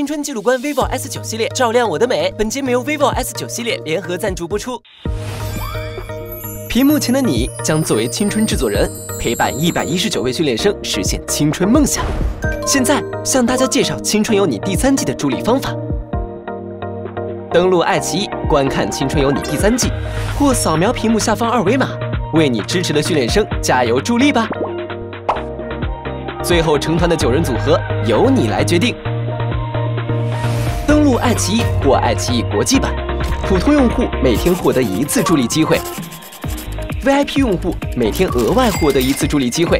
青春记录官 vivo S9 系列照亮我的美。本节目由 vivo S9 系列联合赞助播出。屏幕前的你将作为青春制作人，陪伴119位训练生实现青春梦想。现在向大家介绍《青春有你》第3季的助力方法。登录爱奇艺观看《青春有你》第3季，或扫描屏幕下方2维码，为你支持的训练生加油助力吧。最后成团的9人组合由你来决定。登录爱奇艺或爱奇艺国际版，普通用户每天获得1次助力机会 ，VIP 用户每天额外获得1次助力机会。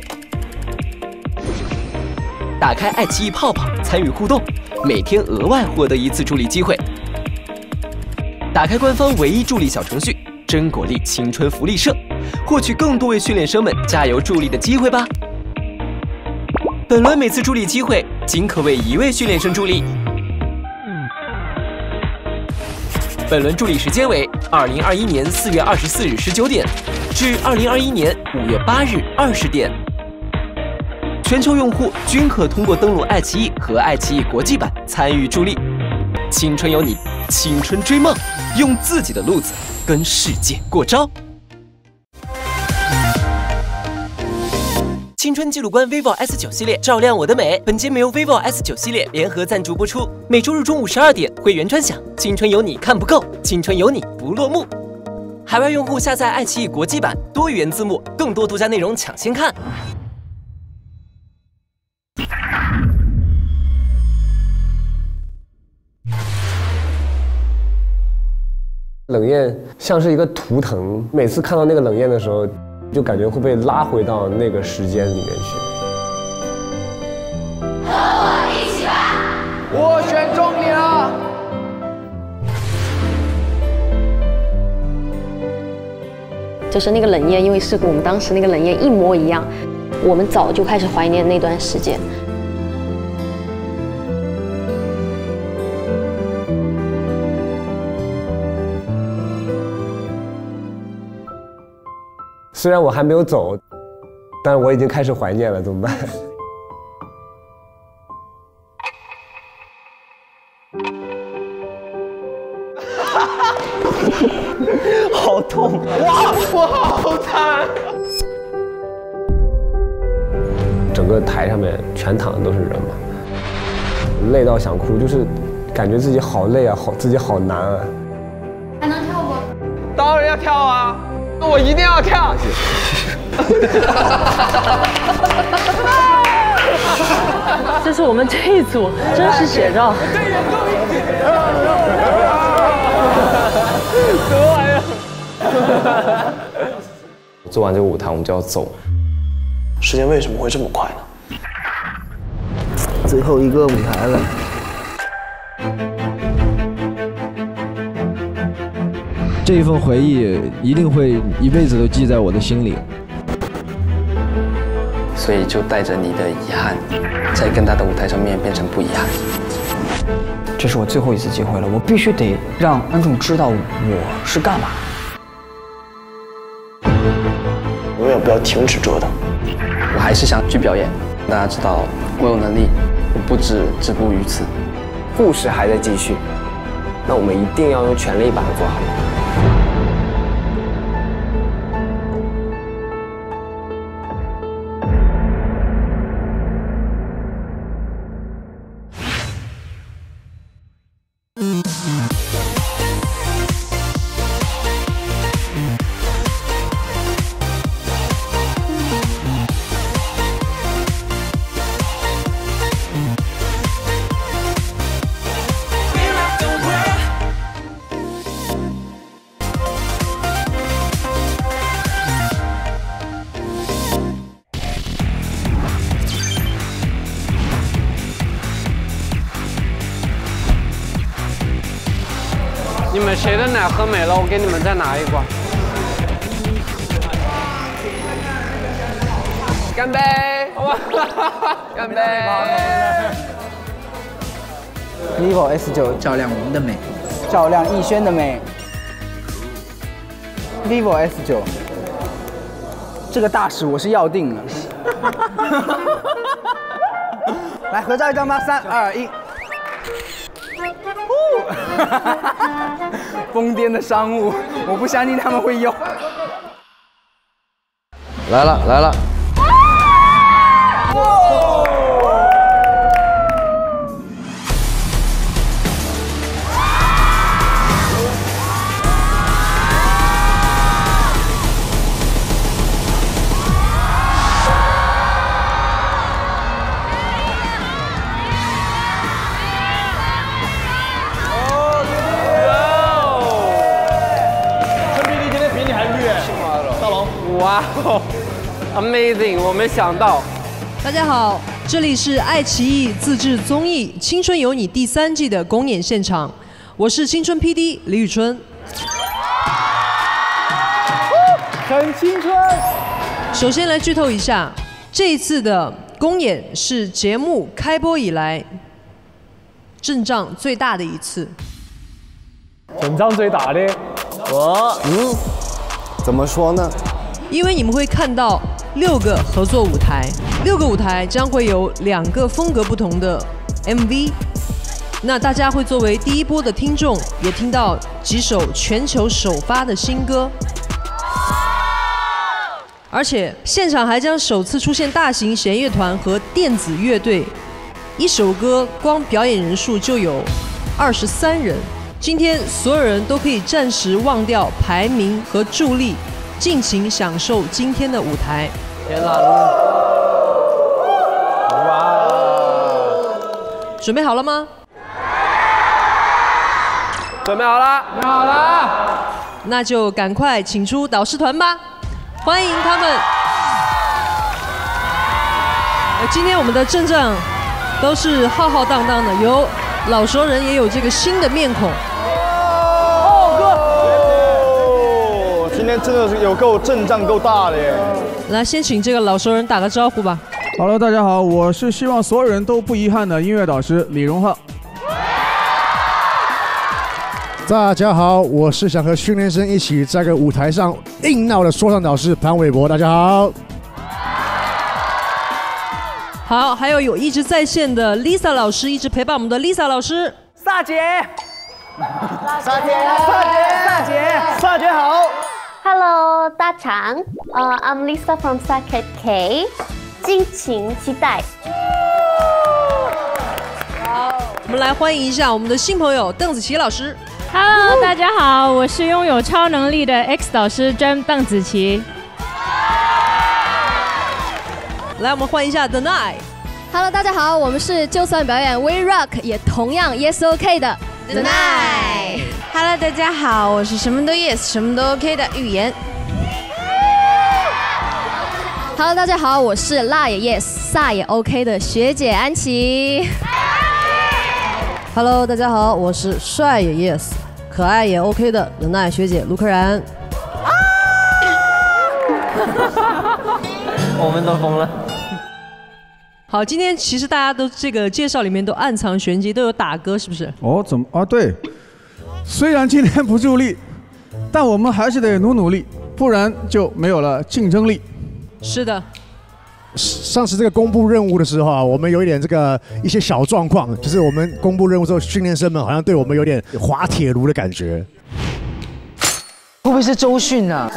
打开爱奇艺泡泡参与互动，每天额外获得1次助力机会。打开官方唯一助力小程序“真果粒青春福利社”，获取更多为训练生们加油助力的机会吧。本轮每次助力机会仅可为1位训练生助力。本轮助力时间为2021年4月24日19点至2021年5月8日20点。全球用户均可通过登录爱奇艺和爱奇艺国际版参与助力。青春有你，青春追梦，用自己的路子跟世界过招。青春记录官 vivo S9 系列照亮我的美。本节目由 vivo S9 系列联合赞助播出。每周日中午12点会员专享。青春有你看不够，青春有你不落幕。海外用户下载爱奇艺国际版，多语言字幕，更多独家内容抢先看。 冷艳像是一个图腾，每次看到那个冷艳的时候，就感觉会被拉回到那个时间里面去。 和我一起吧！ 我选中你了。 就是那个冷艳，因为是跟我们当时那个冷艳一模一样，我们早就开始怀念那段时间。 虽然我还没有走，但是我已经开始怀念了，怎么办？ 好痛！哇，我好惨！ 整个台上面全躺的都是人嘛，累到想哭，就是感觉自己好累啊，自己好难啊。 还能跳不？ 当然要跳啊！我一定要跳！ 这是我们这一组真实写照。 什么玩意儿？ 做完这个舞台，我们就要走。 时间为什么会这么快呢？ 最后一个舞台了。 这一份回忆一定会一辈子都记在我的心里， 所以就带着你的遗憾，在更大的舞台上面变成不遗憾。 这是我最后一次机会了，我必须得让观众知道我是干嘛。 永远不要停止折腾。 我还是想去表演，让大家知道我有能力，我不止止步于此。 故事还在继续，那我们一定要用全力把它做好。 你们谁的奶喝没了？我给你们再拿一罐。干杯！好吧，干杯 vivo S9 照亮我们的美，照亮逸轩的美。vivo S9 这个大使我是要定了。来合照一张吧，3、2、1。 疯癫的商务，我不相信他们会用。 来了来了。 哇哦 ，Amazing！ 我没想到。 大家好，这里是爱奇艺自制综艺《青春有你》第3季的公演现场，我是青春 PD 李宇春。 很青春。 首先来剧透一下，这一次的公演是节目开播以来阵仗最大的一次。 阵仗最大的， 怎么说呢？ 因为你们会看到6个合作舞台，6个舞台将会有2个风格不同的 MV。那大家会作为第一波的听众，也听到几首全球首发的新歌。而且现场还将首次出现大型弦乐团和电子乐队，一首歌光表演人数就有23人。今天所有人都可以暂时忘掉排名和助力，尽情享受今天的舞台。 天哪！ 哇！ 准备好了吗？ 准备好了， 准备好了。 那就赶快请出导师团吧，欢迎他们。今天我们的阵仗都是浩浩荡荡的，有老熟人，也有这个新的面孔。 今天真的是有够阵仗够大的耶！ 来，先请这个老熟人打个招呼吧。 Hello， 大家好，我是希望所有人都不遗憾的音乐导师李荣浩。 大家好，我是想和训练生一起在个舞台上硬闹的说唱导师潘玮柏。大家好。 好，还有一直在线的 Lisa 老师，一直陪伴我们的 Lisa 老师。 萨姐，萨姐，萨姐，萨姐好。 Hello， 大长，I'm Lisa from Saket K， 敬请期待。 我们来欢迎一下我们的新朋友邓紫棋老师。 Hello， 大家好，我是拥有超能力的 X 导师邓紫棋。 来，我们欢迎一下 The Night。Hello， 大家好，我们是就算表演 We Rock 也同样 Yes OK 的 The Night。Hello， 大家好，我是什么都 Yes 什么都 OK 的预言。Hello， 大家好，我是辣也 Yes 飒也 OK 的学姐安琪。 Hello， 大家好，我是帅也 Yes 可爱也 OK 的能耐学姐卢克然。 我们都疯了。 好，今天其实大家都这个介绍里面都暗藏玄机，都有打歌，是不是？ 哦，怎么啊？对，虽然今天不助力，但我们还是得努力，不然就没有了竞争力。 是的。 上次这个公布任务的时候啊，我们有一点一些小状况，就是我们公布任务之后，训练生们好像对我们有点滑铁卢的感觉。 会不会是周迅啊？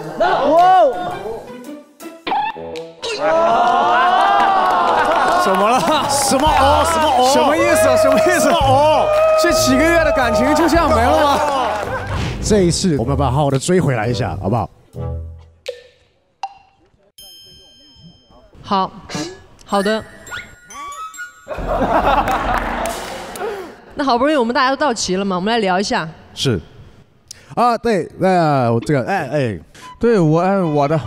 什么了？ 什么哦？什么哦？ 什么意思？什么意思？哦，这几个月的感情就这样没了吗？ 这一次我们要把它好好的追回来一下，好不好？ 好，好的。那好不容易我们大家都到齐了嘛，我们来聊一下。 是。啊，对，这个， 对我的。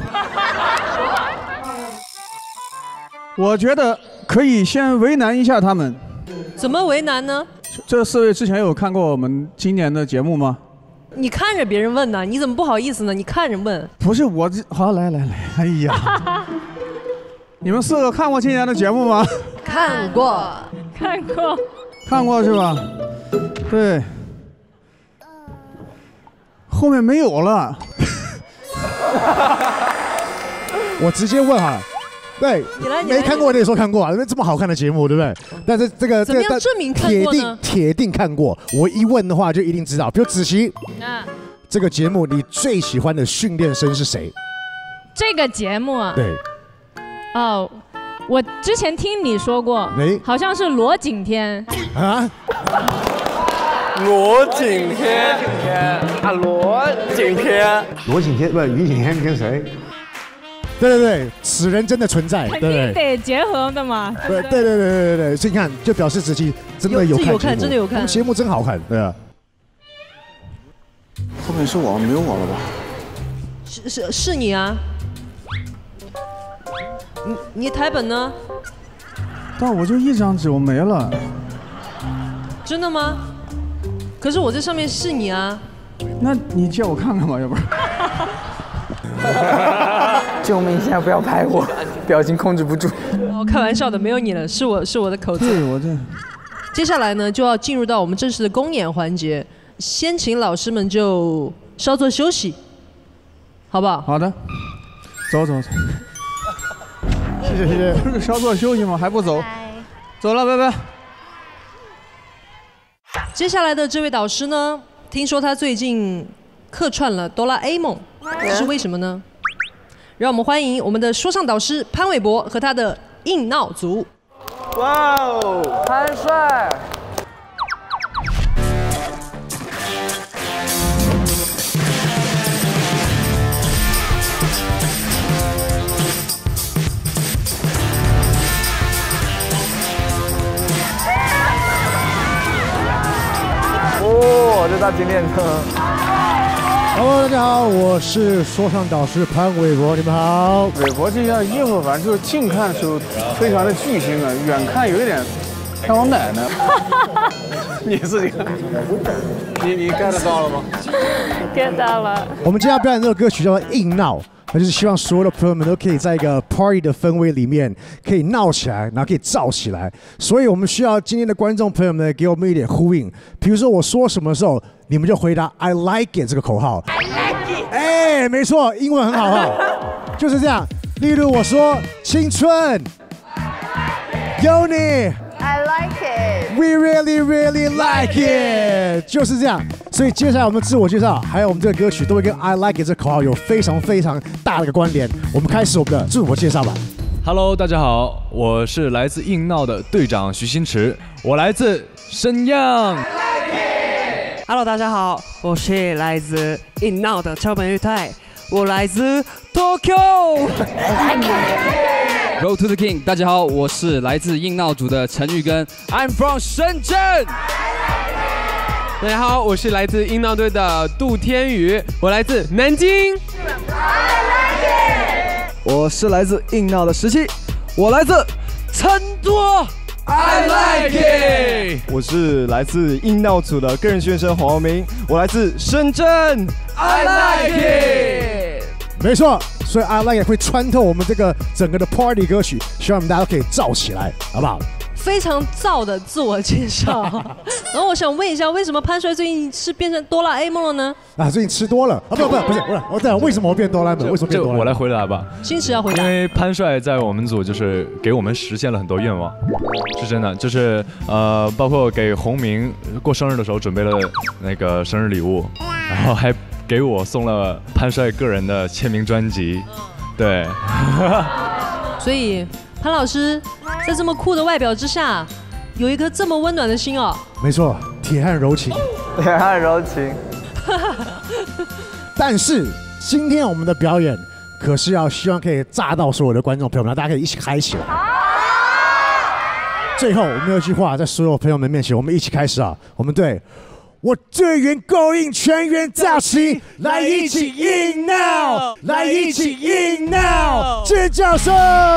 我觉得可以先为难一下他们。 怎么为难呢？ 这4位之前有看过我们今年的节目吗？ 你看着别人问呢，你怎么不好意思呢？你看着问。 不是我，好来，哎呀，你们4个看过今年的节目吗？ 看过。 看过是吧？对。后面没有了。 我直接问哈， 对，没看过的也说看过啊，因为这么好看的节目，对不对？但是这个怎么样证明看过呢？ 铁定看过。我一问的话就一定知道。比如子琪，这个节目你最喜欢的训练生是谁？ 这个节目啊， 对， 哦，我之前听你说过，好像是罗景天啊。 罗景天啊，罗景天不是于景天跟谁？对，此人真的存在， 肯定得结合的嘛。 对，所以你看，就表示子琪真的有看， 真的有看， 节目真好看，对啊。 后面是我，没有我了吧？ 是你啊？你台本呢？ 但我就一张纸，我没了。 真的吗？可是我这上面是你啊。 那你借我看看吧，要不然。 救命！现在不要拍我，表情控制不住。 哦，开玩笑的，没有你了，是我的口字。 对，我这。 接下来呢，就要进入到我们正式的公演环节，先请老师们就稍作休息，好不好？ 好的，走。谢谢。不是稍作休息吗？还不走？走了，拜拜。 接下来的这位导师呢，听说他最近客串了哆啦 A 梦，这是为什么呢？让我们欢迎我们的说唱导师潘玮柏和他的硬闹组。 哇哦，潘帅！哦，这大金链子。 Hello， 大家好，我是说唱导师潘玮柏，你们好。 玮柏这件衣服，反正就是近看的时候非常的巨星啊，远看有一点像我奶奶。你自己看，你 get 到了吗 ？get 到了。 我们接下来表演这首歌曲叫做《硬闹》。那就是希望所有的朋友们都可以在一个 party 的氛围里面，可以闹起来，然后可以燥起来。所以我们需要今天的观众朋友们给我们一点呼应。比如说我说什么时候，你们就回答 I like it 这个口号。I like it。哎，没错，英文很好哈，就是这样。例如我说青春，有你。 I like it. We really, really like it. 就是这样。所以接下来我们自我介绍，还有我们这个歌曲，都会跟 I like it 这口号有非常非常大的一个关联。我们开始我们的自我介绍吧。 Hello， 大家好，我是来自硬闹的队长徐新池，我来自沈阳。 Hello， 大家好，我是来自硬闹的桥本裕太，我来自 Tokyo。Road to the King， 大家好，我是来自硬闹组的陈玉根 ，I'm from 深圳。 大家好，我是来自硬闹队的杜天宇，我来自南京。 我是来自硬闹的17，我来自成都。 I like it。 我是来自硬闹组的个人选手黄浩明，我来自深圳。 I like it。 没错，所以 I like it 会穿透我们这个整个的 party 歌曲，希望我们大家都可以燥起来，好不好？ 非常燥的自我介绍。然后我想问一下，为什么潘帅最近是变成哆啦 A 梦了呢？ 啊，最近吃多了啊！不是，我在为什么我变哆啦 A 梦？为什么变哆啦 A 梦？ 我来回答吧。 新池要回答。 因为潘帅在我们组就是给我们实现了很多愿望，是真的，就是包括给洪明过生日的时候准备了那个生日礼物，然后还给我送了潘帅个人的签名专辑，对。 所以潘老师在这么酷的外表之下，有一颗这么温暖的心哦。 没错，铁汉柔情。 铁汉柔情。 但是今天我们的表演可是要希望可以炸到所有的观众朋友们，大家可以一起嗨起来。最后我们有一句话在所有朋友们面前，我们一起开始啊！我们对我队员够硬，全员炸起来，一起硬闹，来一起硬闹，尖叫声！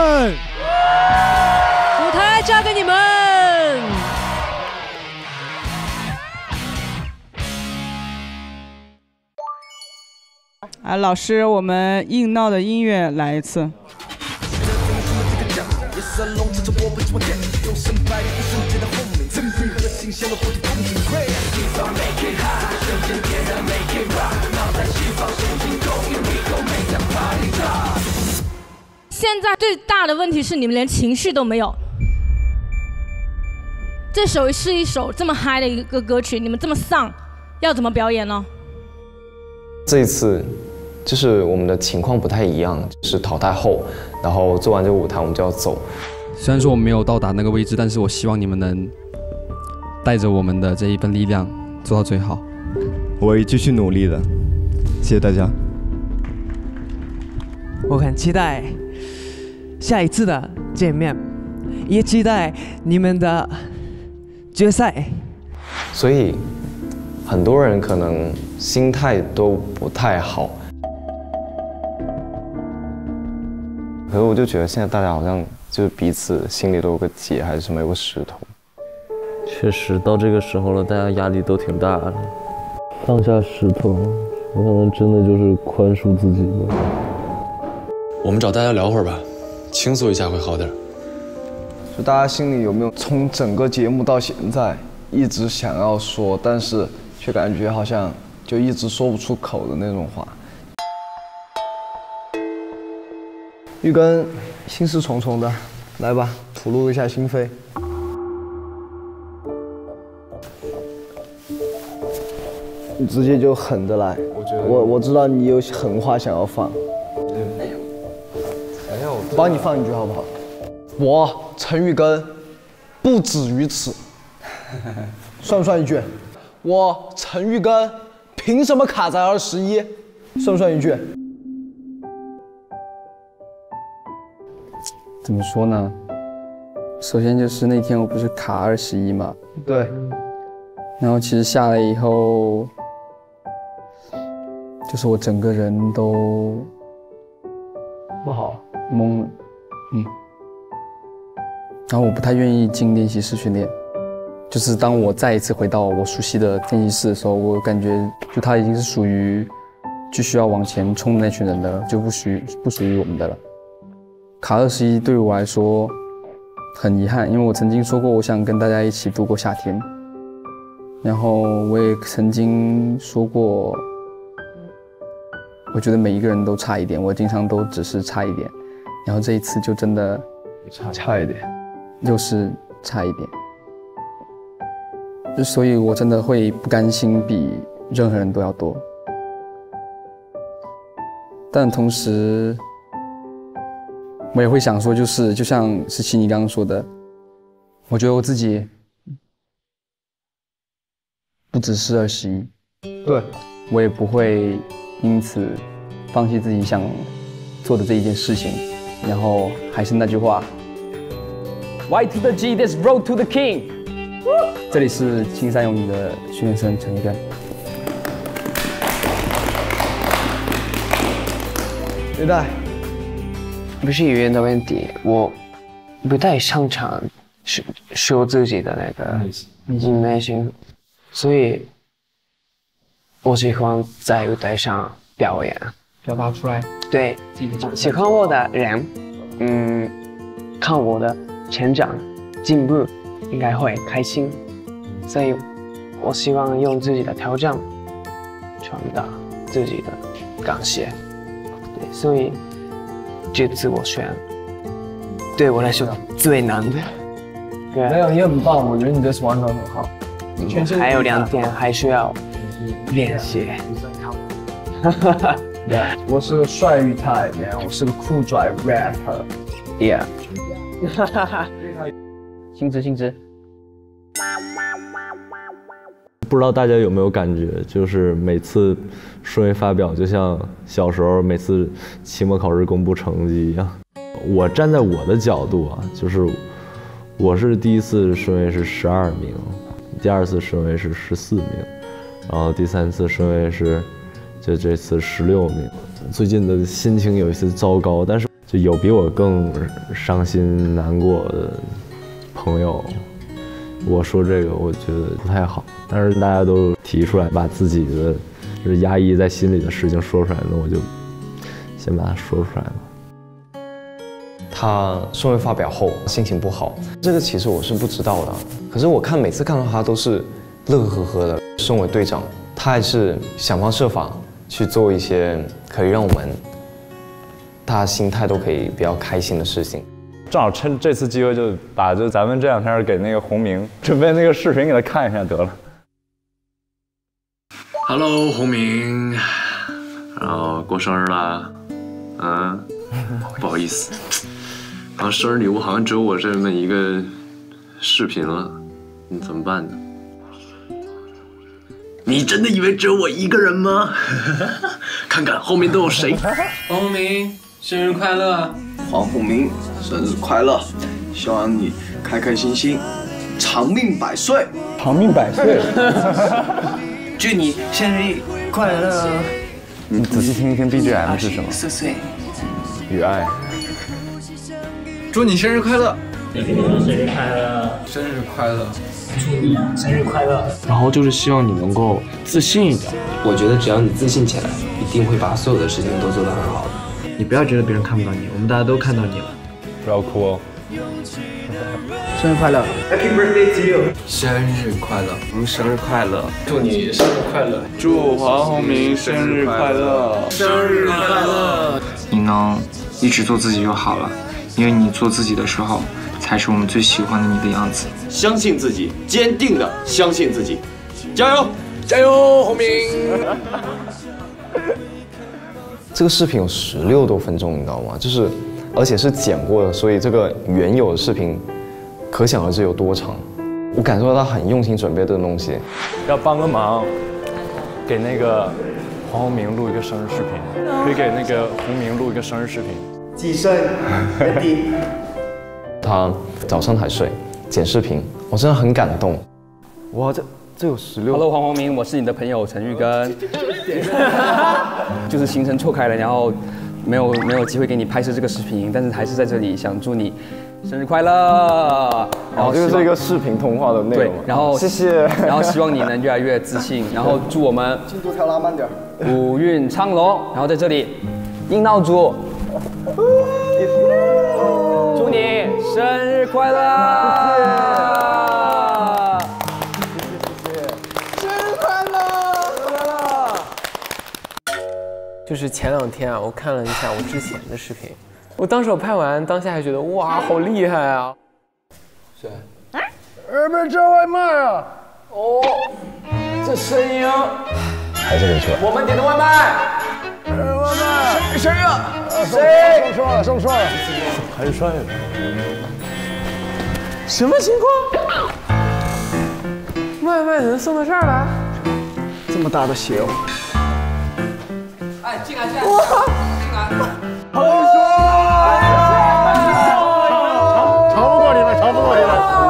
舞台交给你们。 啊，老师，我们硬闹的音乐来一次。 现在最大的问题是你们连情绪都没有。这首是一首这么嗨的一个歌曲，你们这么丧，要怎么表演呢？ 这一次就是我们的情况不太一样，就是淘汰后，然后做完这个舞台我们就要走。 虽然说我们没有到达那个位置，但是我希望你们能带着我们的这一份力量做到最好。 我会继续努力的，谢谢大家。 我很期待下一次的见面，也期待你们的决赛。 所以很多人可能心态都不太好，可是我就觉得现在大家好像就是彼此心里都有个结，还是什么有个石头。 确实到这个时候了，大家压力都挺大的。放下石头，我可能真的就是宽恕自己吧。 我们找大家聊会儿吧，倾诉一下会好点。 就大家心里有没有从整个节目到现在一直想要说，但是却感觉好像就一直说不出口的那种话？玉根心事重重的，来吧，吐露一下心扉。你直接就狠的来，我知道你有狠话想要放，我帮你放一句好不好？我陈玉根不止于此，算不算一句？我陈玉根凭什么卡在21？算不算一句？ 怎么说呢？首先就是那天我不是卡21嘛， 对。 然后其实下来以后，就是我整个人都不好， 懵了，然后我不太愿意进练习室训练，就是当我再一次回到我熟悉的练习室的时候，我感觉就他已经是属于继续要往前冲的那群人的，就不属于我们的了。卡21对我来说很遗憾，因为我曾经说过我想跟大家一起度过夏天，然后我也曾经说过，我觉得每一个人都差一点，我经常都只是差一点，然后这一次就真的差一点， 就是差一点，所以我真的会不甘心比任何人都要多，但同时我也会想说，就像17你刚刚说的，我觉得我自己不只是21， 对， 我也不会因此放弃自己想做的这一件事情。然后还是那句话 ，Y to the G, this road to the king。这里是青山有你的训练生陈玉根。 对待。 不是语言的问题，我不太擅长说自己的那个information，所以我喜欢在舞台上表演， 表达出来。 对，喜欢我的人，看我的成长进步，应该会开心，所以我希望用自己的挑战传达自己的感谢，对，所以。这次我选，对我来说最难的。对， 没有，你很棒，我觉得你这次完成得很好。 还有2天还需要练习。 我是个帅玉泰 ，man， 我是个酷拽 rapper。Yeah。 星之。 不知道大家有没有感觉，就是每次顺位发表，就像小时候每次期末考试公布成绩一样。我站在我的角度啊，就是我是第一次顺位是12名，第2次顺位是14名，然后第3次顺位是就这次16名。最近的心情有一些糟糕，但是就有比我更伤心难过的朋友。我说这个我觉得不太好，但是大家都提出来，把自己的就是压抑在心里的事情说出来，那我就先把它说出来吧。 他顺位发表后心情不好，这个其实我是不知道的，可是我每次看到他都是乐呵呵的。身为队长，他还是想方设法去做一些可以让我们大家心态都可以比较开心的事情。 正好趁这次机会，就把咱们这两天给那个洪明准备那个视频给他看一下得了。 Hello， 洪明，然后过生日了，不好意思，然后生日礼物好像只有我这么一个视频了，你怎么办呢？你真的以为只有我一个人吗？看看后面都有谁。 黄宏明，生日快乐！ 黄宏明，生日快乐！希望你开开心心，长命百岁。 长命百岁。 祝你生日快乐！ 你仔细听一听 BGM 是什么？ 岁岁。 与爱。 祝你生日快乐！ 也给你说生日快乐！ 生日快乐！ 祝你生日快乐！ 然后就是希望你能够自信一点。我觉得只要你自信起来，一定会把所有的事情都做得很好的。 你不要觉得别人看不到你，我们大家都看到你了。 不要哭哦。 生日快乐 ！Happy birthday to you！ 生日快乐！生日快乐！ 祝你生日快乐！ 祝黄宏明生日快乐！ 生日快乐！ 你能一直做自己就好了，因为你做自己的时候，才是我们最喜欢的你的样子。 相信自己，坚定的相信自己，加油！ 加油，洪明！ 这个视频有16多分钟，你知道吗？就是而且是剪过的，所以这个原有的视频可想而知有多长。我感受到他很用心准备这个东西。 要帮个忙，给那个黄宏明录一个生日视频，可以给那个洪明录一个生日视频。 寄生，Happy。 他早上才睡，剪视频，我真的很感动。哇，这有16。 Hello， 黄宏明，我是你的朋友陈玉根。就是行程错开了，然后没有机会给你拍摄这个视频，但是还是在这里想祝你生日快乐。然后这是一个视频通话的内容。 对，然后谢谢。 然后希望你能越来越自信，然后祝我们进度条拉慢点， 五运昌隆。然后在这里，硬闹组，祝你生日快乐！ 就是前2天啊，我看了一下我之前的视频，我当时我拍完，当下还觉得哇，好厉害啊！ 谁？没叫外卖啊！哦，这声音还是没出来。 我们点的外卖。 外卖。谁呀？ 谁？送错了。 还是帅的。 什么情况？外卖能送到这儿来？ 这么大的鞋哦！ 哎，进来！哇！进来！ 好爽！吵不过你们，吵不过你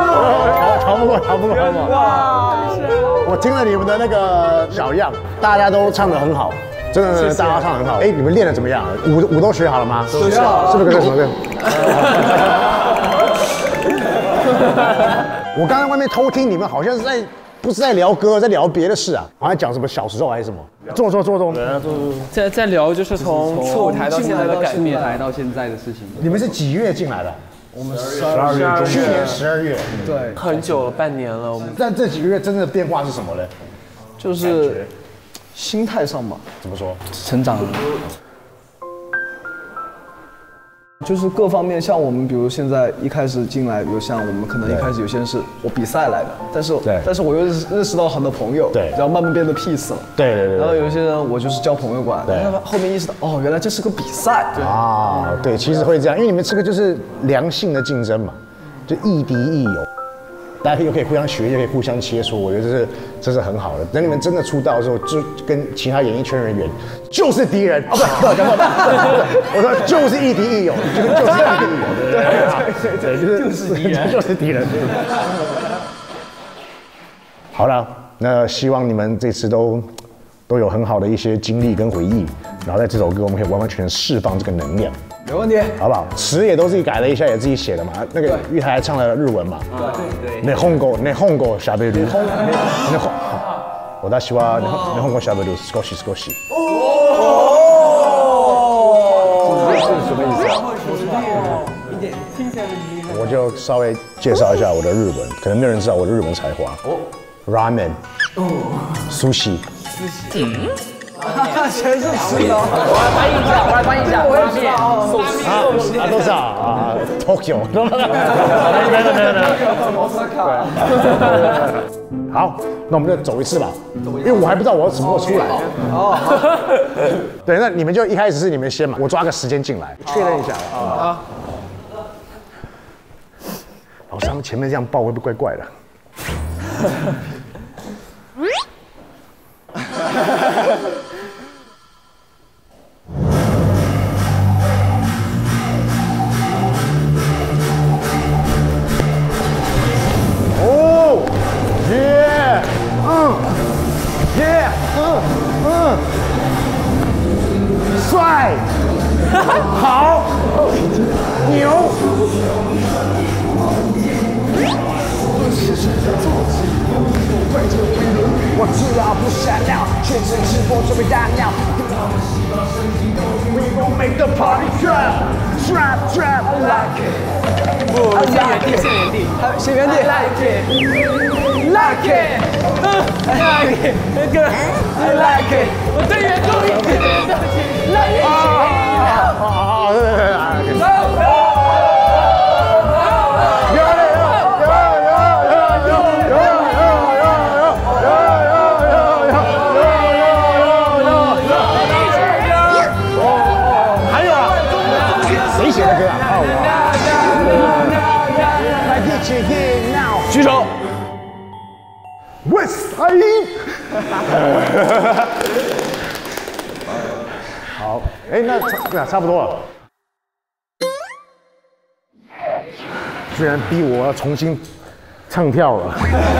们，哇！我听了你们的那个小样，大家都唱得很好，真的，大家唱得很好。哎，你们练得怎么样？舞都学好了吗？ 都学好了， 是不是跟什么？我刚刚外面偷听你们，好像是不是在聊歌，在聊别的事啊？好像讲什么小时候还是什么？坐。 在聊就是从初舞台到现在的改变， 到现在的事情。 你们是几月进来的？ 我们12月中， 去年12月。 对， 很久了，半年了。我们但这几个月真正的变化是什么呢？ 就是心态上吧。 怎么说？ 成长。 就是各方面，像我们比如现在一开始进来，比如像我们可能一开始有些人是我比赛来的，但是我又认识到很多朋友，对，然后慢慢变得 peace 了， 对。 然后有一些人我就是交朋友过来，对，后面意识到哦，原来这是个比赛， 对啊，对，其实会这样，因为你们这个就是良性的竞争嘛，就亦敌亦友。大家又可以互相学，又可以互相切磋，我觉得这是很好的。等你们真的出道的时候，就跟其他演艺圈人员就是敌人。哦，不，我说就是亦敌亦友，就是亦敌亦友，对，就是敌人，就是敌人。好了，那希望你们这次都有很好的一些经历跟回忆，然后在这首歌我们可以完完全全释放这个能量。 没问题， 好不好？词也都自己改了一下，也自己写的嘛。那个玉台还唱了日文嘛？对。日本語しゃべる。私は日本語しゃべる少し。是什么意思啊？我就稍微介绍一下我的日文，可能没有人知道我的日文才华。Ramen。Sushi。 全是吃的。 我来翻译一下，拉面、寿司都是啊 ，Tokyo。好，那我们再走一次吧，因为我还不知道我什么时候出来。哦，对，那你们就一开始是你们先嘛，我抓个时间进来，确认一下。啊。老张前面这样抱会不会怪怪的？哦，耶，帅，好，牛。我知道不闪亮，却只直播准备大尿。We gon' make the party drop, drop, drop. I like it. 不，先原地，先原地，先原地。Like it, like it, like it. 那个 I like it. 我对原住民这边的来一起。好，对。 举手。West Side。好，哎，那差不多了。居然逼我要重新唱跳了。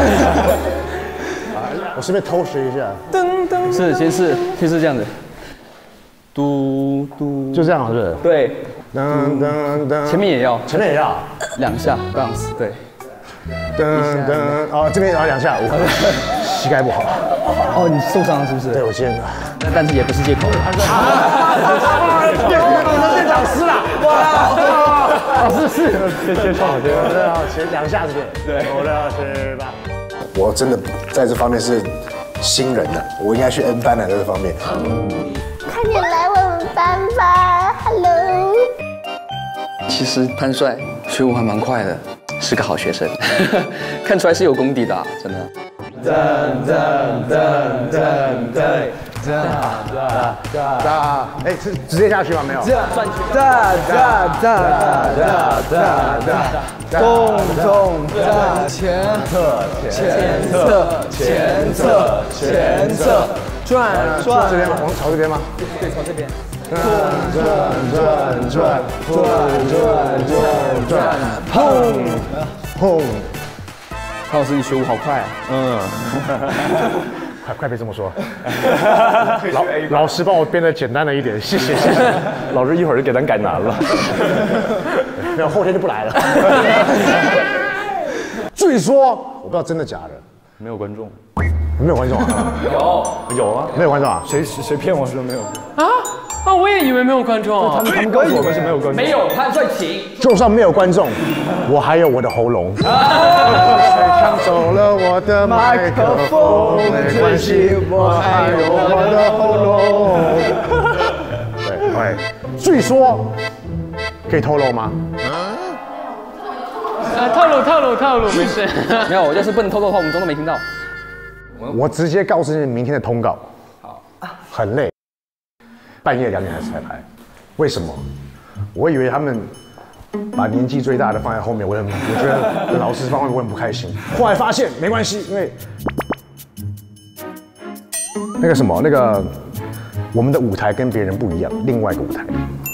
我顺便偷学一下。 噔噔。是，先是这样子。嘟嘟。 就这样是不是？ 对。 噔噔噔。 前面也要。 前面也要。 2下 bounce， 对。 噔噔，哦，这边2下，我膝盖不好。 哦，你受伤了是不是？ 对，我今天。 但是也不是借口。 变老师啦！哇，老师是，先错，前2下是不是？对，5、6、7、8。我真的在这方面是新人的，我应该去 N 班的这方面。 快点来我们班吧 ，Hello。 其实潘帅学舞还蛮快的。是个好学生，看出来是有功底的，真的。 哎，直接下去吗？没有。动前侧，转。这边往朝这边吗？ 对，朝这边。 转，砰！ 潘老师，你学舞好快啊！ 快别这么说。老师帮我编得简单了一点，谢谢。 老师一会儿就给咱改难了。 没有，后天就不来了。据说我不知道真的假的， 没有观众。 没有观众啊？ 有啊， 没有观众啊？ 谁骗我说没有？ 啊，我也以为没有观众。 他们告诉我们是没有观众。 没有，潘帅请。 就算没有观众，我还有我的喉咙。谁抢走了我的麦克风？没关系，我还有我的喉咙。对，据说可以透露吗？ 透露，没事。 没有，要是不能透露的话，我们装都没听到。 我直接告诉你明天的通告。好，很累。半夜2点还彩排，为什么？我以为他们把年纪最大的放在后面，我觉得老师方面我很不开心。后来发现没关系，因为那个我们的舞台跟别人不一样，另外一个舞台。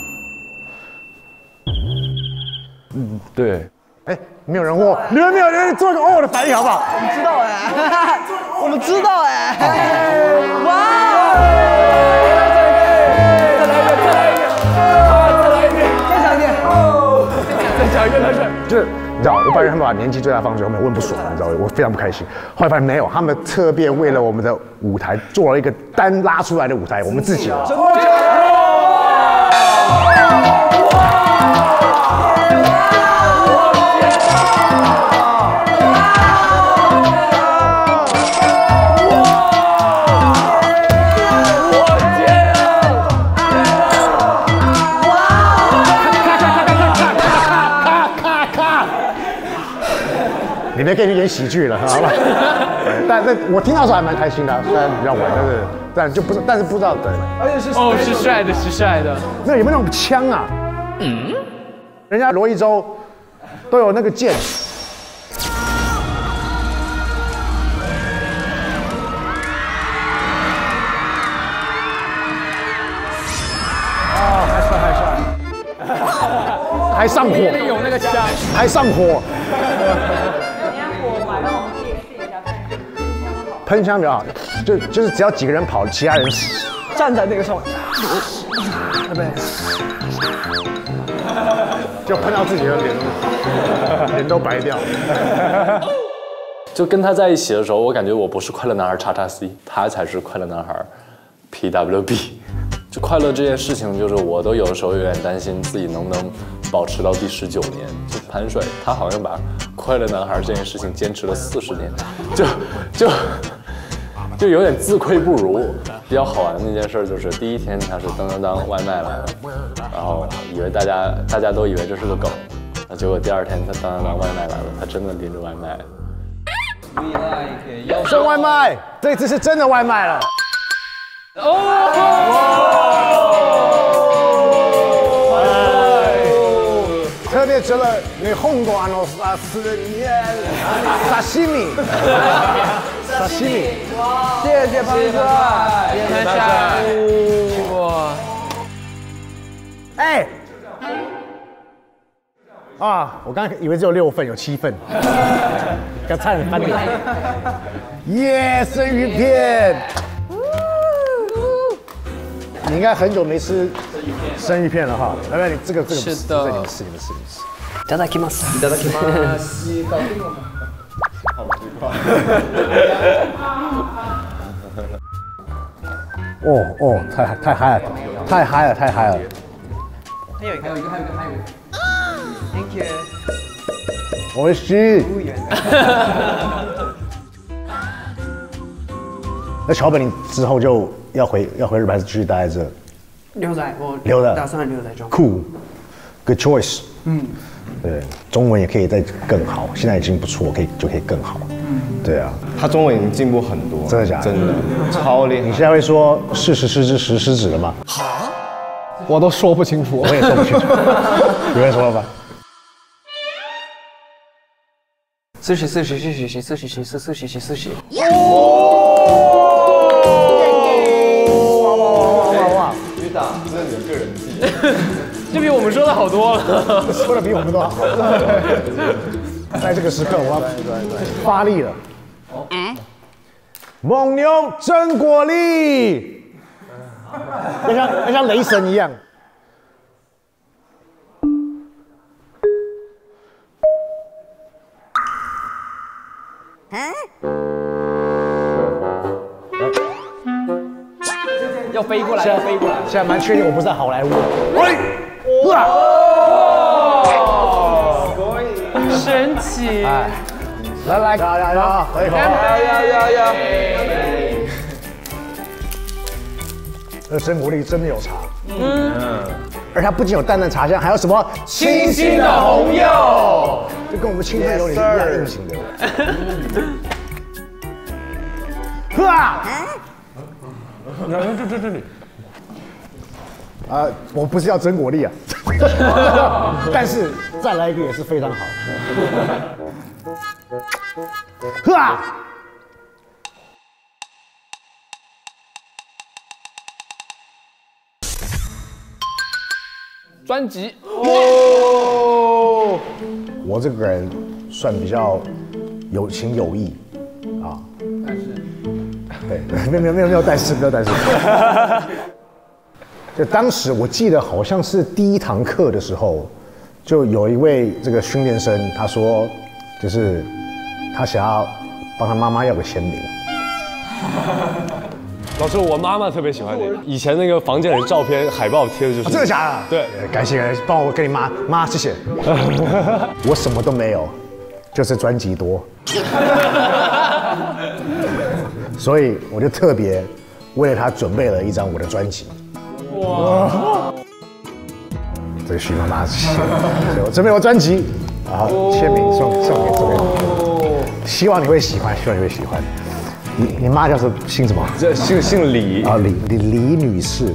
对。 哎，没有人哦，你们没有人做一个哦的反应好不好？ 我们知道哎，我们知道哎，哇！ 就是你知道，我发现他们把年纪最大放在后面，我很不爽，你知道，我非常不开心。后来发现没有，他们特别为了我们的舞台做了一个单拉出来的舞台，我们自己的。 里面可以去演喜剧了，好吧？但我听到的时候还蛮开心的，虽然比较晚，但就不是，但是不知道对。 而且是帅的，是帅的。 那有没有那种枪啊？人家罗一舟都有那个剑。还上火， 有那个枪， 还上火。喷枪比较好，就是只要几个人跑，其他人站在那个上面， 对不对？就喷到自己的脸都白掉。 就跟他在一起的时候，我感觉我不是快乐男孩XXC，他才是快乐男孩 PWB。就快乐这件事情，就是我都有的时候有点担心自己能不能保持到第19年。就潘帅，他好像把快乐男孩这件事情坚持了40年，就有点自愧不如。比较好玩的一件事就是第一天他是当外卖来了，然后以为大家都以为这是个梗，结果第2天他当外卖来了，他真的拎着外卖。 送外卖，这次是真的外卖了。特别吃了你红过安诺萨斯沙西米，沙西米， 谢谢潘帅，谢谢潘帅，哇！ 哎，我刚才以为只有6份，有7份，刚差点翻脸。耶，生鱼片。你应该很久没吃生鱼片了哈，来来，你这个是的， 你们吃。 いただきます。 いただきます。 太嗨了，太嗨了。 还有一个。Thank you。 美味しい。那小本，你之后就要回日本，还是继续待在这？ 留着，打算留在中国。 Cool， good choice。对，中文也可以再更好，现在已经不错，就可以更好。对啊， 他中文已经进步很多， 真的假的？ 真的，超厉害。 你现在会说是石狮之石狮子了吗？ 好，我都说不清楚， 我也说不清楚。有人说了吧？ 四十。 哇！ 局长，这是你的个人技能， 这比我们说的好多了， 说的比我们都好。在这个时刻，我要发力了。蒙牛真果粒，要像雷神一样。 要飞过来， 现在蛮确定我不是在好莱坞。 神奇！ 来，喝一口。这真果粒真的有茶，而它不仅有淡淡茶香，还有什么清新的红柚， 就跟我们清风有点一样硬性的。喝啊！这里。我不是要真果粒啊，但是再来一个也是非常好。喝啊！ 专辑我这个人算比较有情有义啊，但是对，没有但是。就当时我记得好像是第1堂课的时候，就有一位这个训练生，他说就是他想要帮他妈妈要个签名。 老师，我妈妈特别喜欢你，以前那个房间里照片海报贴的就是。 真的假的？ 对， 感谢，帮我跟你妈谢谢。我什么都没有，就是专辑多，所以我就特别为了他准备了一张我的专辑。哇！这个徐妈妈谢谢，我这边有专辑，然后签名送给这边。 希望你会喜欢，希望你会喜欢。你妈叫姓什么？ 姓李啊，李女士。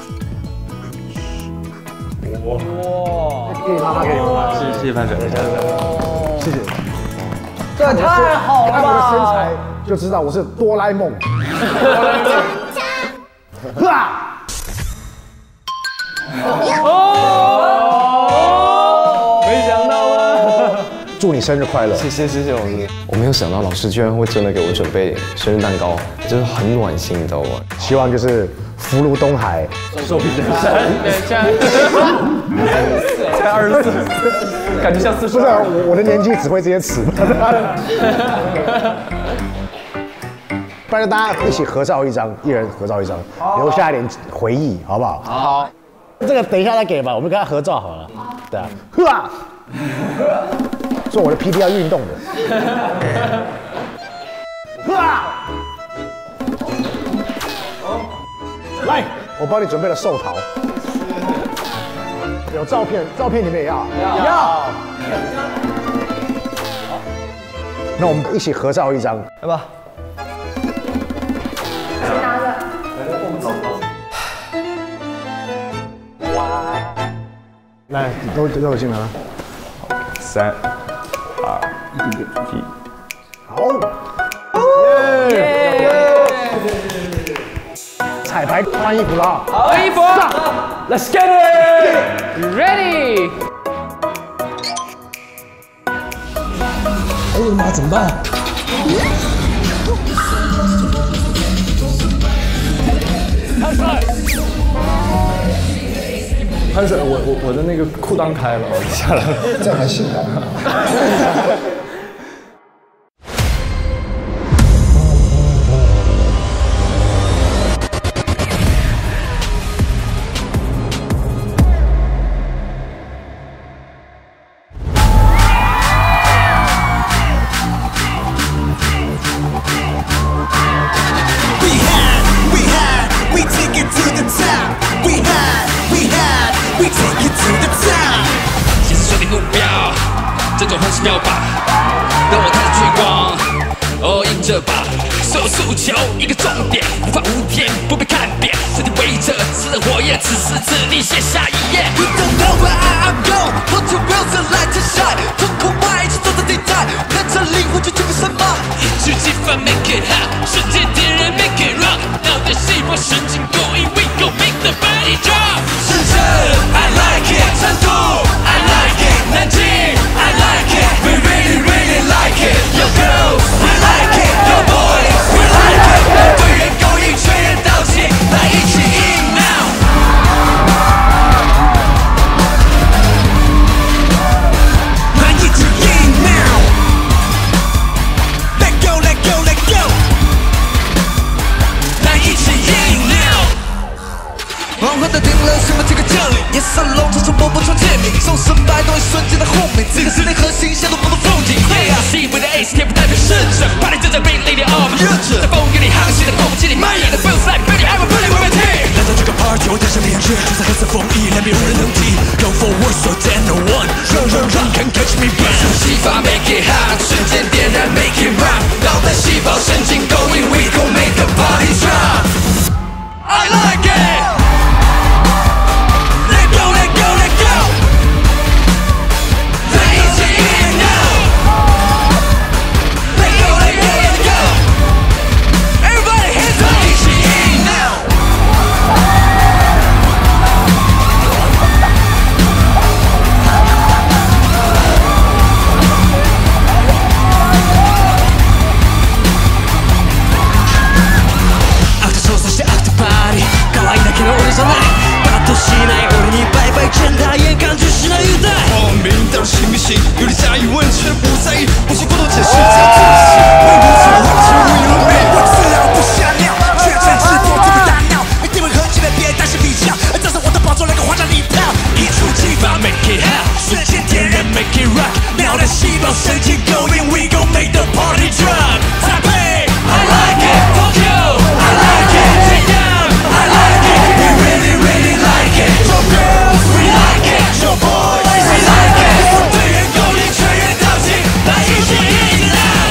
哇！ 给你妈妈，给你妈妈， 谢谢范姐， 谢谢。 这太好了吧！ 看我的身材就知道我是哆啦 A 梦。哈！ 没想到啊！ 祝你生日快乐！ 谢谢老师。我没有想到老师居然会真的给我准备生日蛋糕，就是很暖心，你知道吗？ 希望就是福如东海， 寿比南山。才24，感觉像40。 不是我的年纪只会这些词。不然大家一起合照一张，一人合照一张，留下一点回忆，好不好？ 好。 这个等一下再给吧，我们跟他合照好了。对啊，呵，做我的 PPL 运动的。来，我帮你准备了寿桃。有照片，照片你们也要。要。那我们一起合照一张， 来吧。 谁拿着？ 来，都有进来了。 3、2、1。 好。耶！彩排换衣服了。 好，衣服。Let's get it! Ready! 我的妈，怎么办？ 潘水，我的那个裤裆开了，我下来了。 这还性感吗？ 秒吧，让我开始追光，哦，迎着吧，所有诉求一个重点，无法无天，不被看扁，身体围着炽热火焰，此时此地写下一页。You don't know where I'm going, put your wheels and light to shine， 痛苦迈一直走在地带，看着灵魂去这个什么？一触即发 make it hot， 瞬间点燃 make it rock， 脑袋细胞神经 going we go make the body drop。深圳 I like it， 成都 I like it， 南京 I like it。We really, really like it. Yo girls, we like it. Yo boys, we like it. 队员勾引，全员到齐，来一起 in now。来一起 in now。Let go, let go, let go。来一起 in now。缓缓地停了，什么这个降临？夜色笼罩，从波波窗见你，众生百都会瞬间的轰鸣，这个是内核心，显露不同风景。细微的 ace 天不代表胜者，把你正在被力量 arm 热着，在风雨里航行的空气里蔓延的 feels like burning I'm a burning with my team。来到这个 party， 我带上烈日，就算黑色风衣，两边无人能敌。Go forward so damn no one， 让 can catch me burn。西方 make it hot， 瞬间点燃 make it rock， 脑袋细胞神经 going we gon' make the party drop。I like it。有理加以问，却不在意，不说过多解释，只要自信。为无所谓，只为了美，我自然不瞎尿，决战直播就会大闹，一定会和气的别担心比较，站上我的宝座来个花样礼炮，一触即发 make it hot， 瞬间点燃 make it rock， 脑袋细胞神经 going we gon' make the party drop。台北 I like it， Tokyo I like it， 沈阳 I like it， we really really like it，Your girls we like it，Your boys we like it。队员勾引，全员到齐，来一起 in now。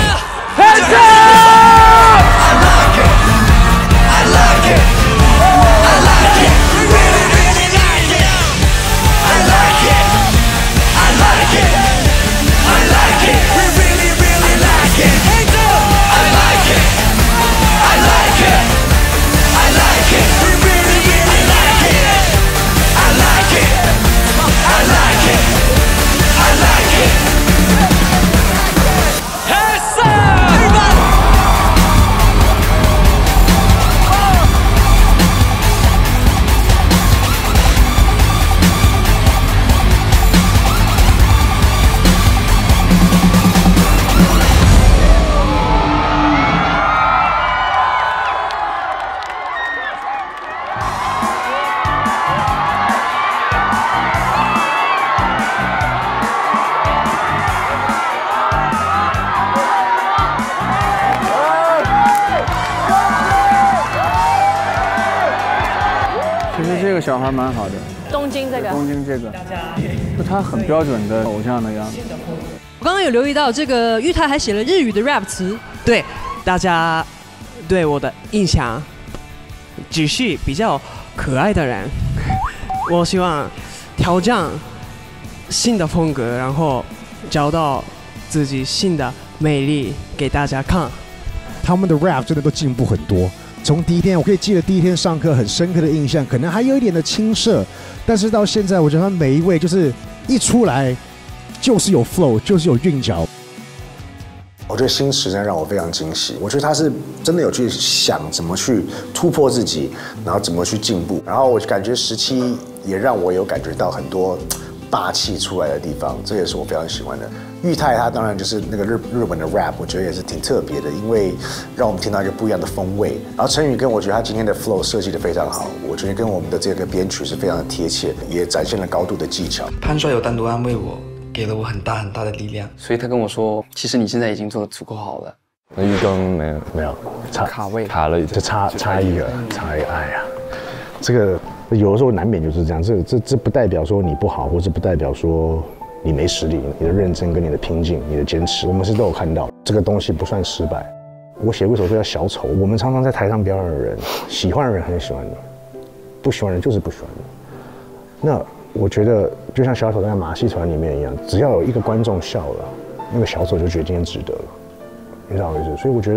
小孩蛮好的。 东京这个， 东京这个，就他很标准的偶像的样子。 我刚刚有留意到，这个玉泰还写了日语的 rap 词。 对，大家对我的印象只是比较可爱的人。我希望挑战新的风格，然后找到自己新的魅力给大家看。 他们的 rap 真的都进步很多。从第一天，我可以记得第一天上课很深刻的印象，可能还有一点的青涩，但是到现在，我觉得他们每一位就是一出来就是有 flow， 就是有韵脚。 我觉得新池真的让我非常惊喜，我觉得他是真的有去想怎么去突破自己，然后怎么去进步，然后我感觉17也让我有感觉到很多霸气出来的地方，这也是我非常喜欢的。玉泰他当然就是那个日本的 rap， 我觉得也是挺特别的，因为让我们听到一个不一样的风味。然后陈宇根，我觉得他今天的 flow 设计得非常好，我觉得跟我们的这个编曲是非常的贴切，也展现了高度的技巧。 潘帅有单独安慰我，给了我很大很大的力量，所以他跟我说，其实你现在已经做得足够好了。 那玉庚没有卡位卡了， 就差一个，哎呀，这个有的时候难免就是这样，这不代表说你不好，或者不代表说你没实力，你的认真跟你的拼劲，你的坚持，我们是都有看到，这个东西不算失败。我写过一首歌叫《小丑》，我们常常在台上表演的人，喜欢的人很喜欢你，不喜欢的人就是不喜欢你。那我觉得就像小丑在马戏团里面一样，只要有一个观众笑了，那个小丑就觉得今天值得了，你知道我意思？所以我觉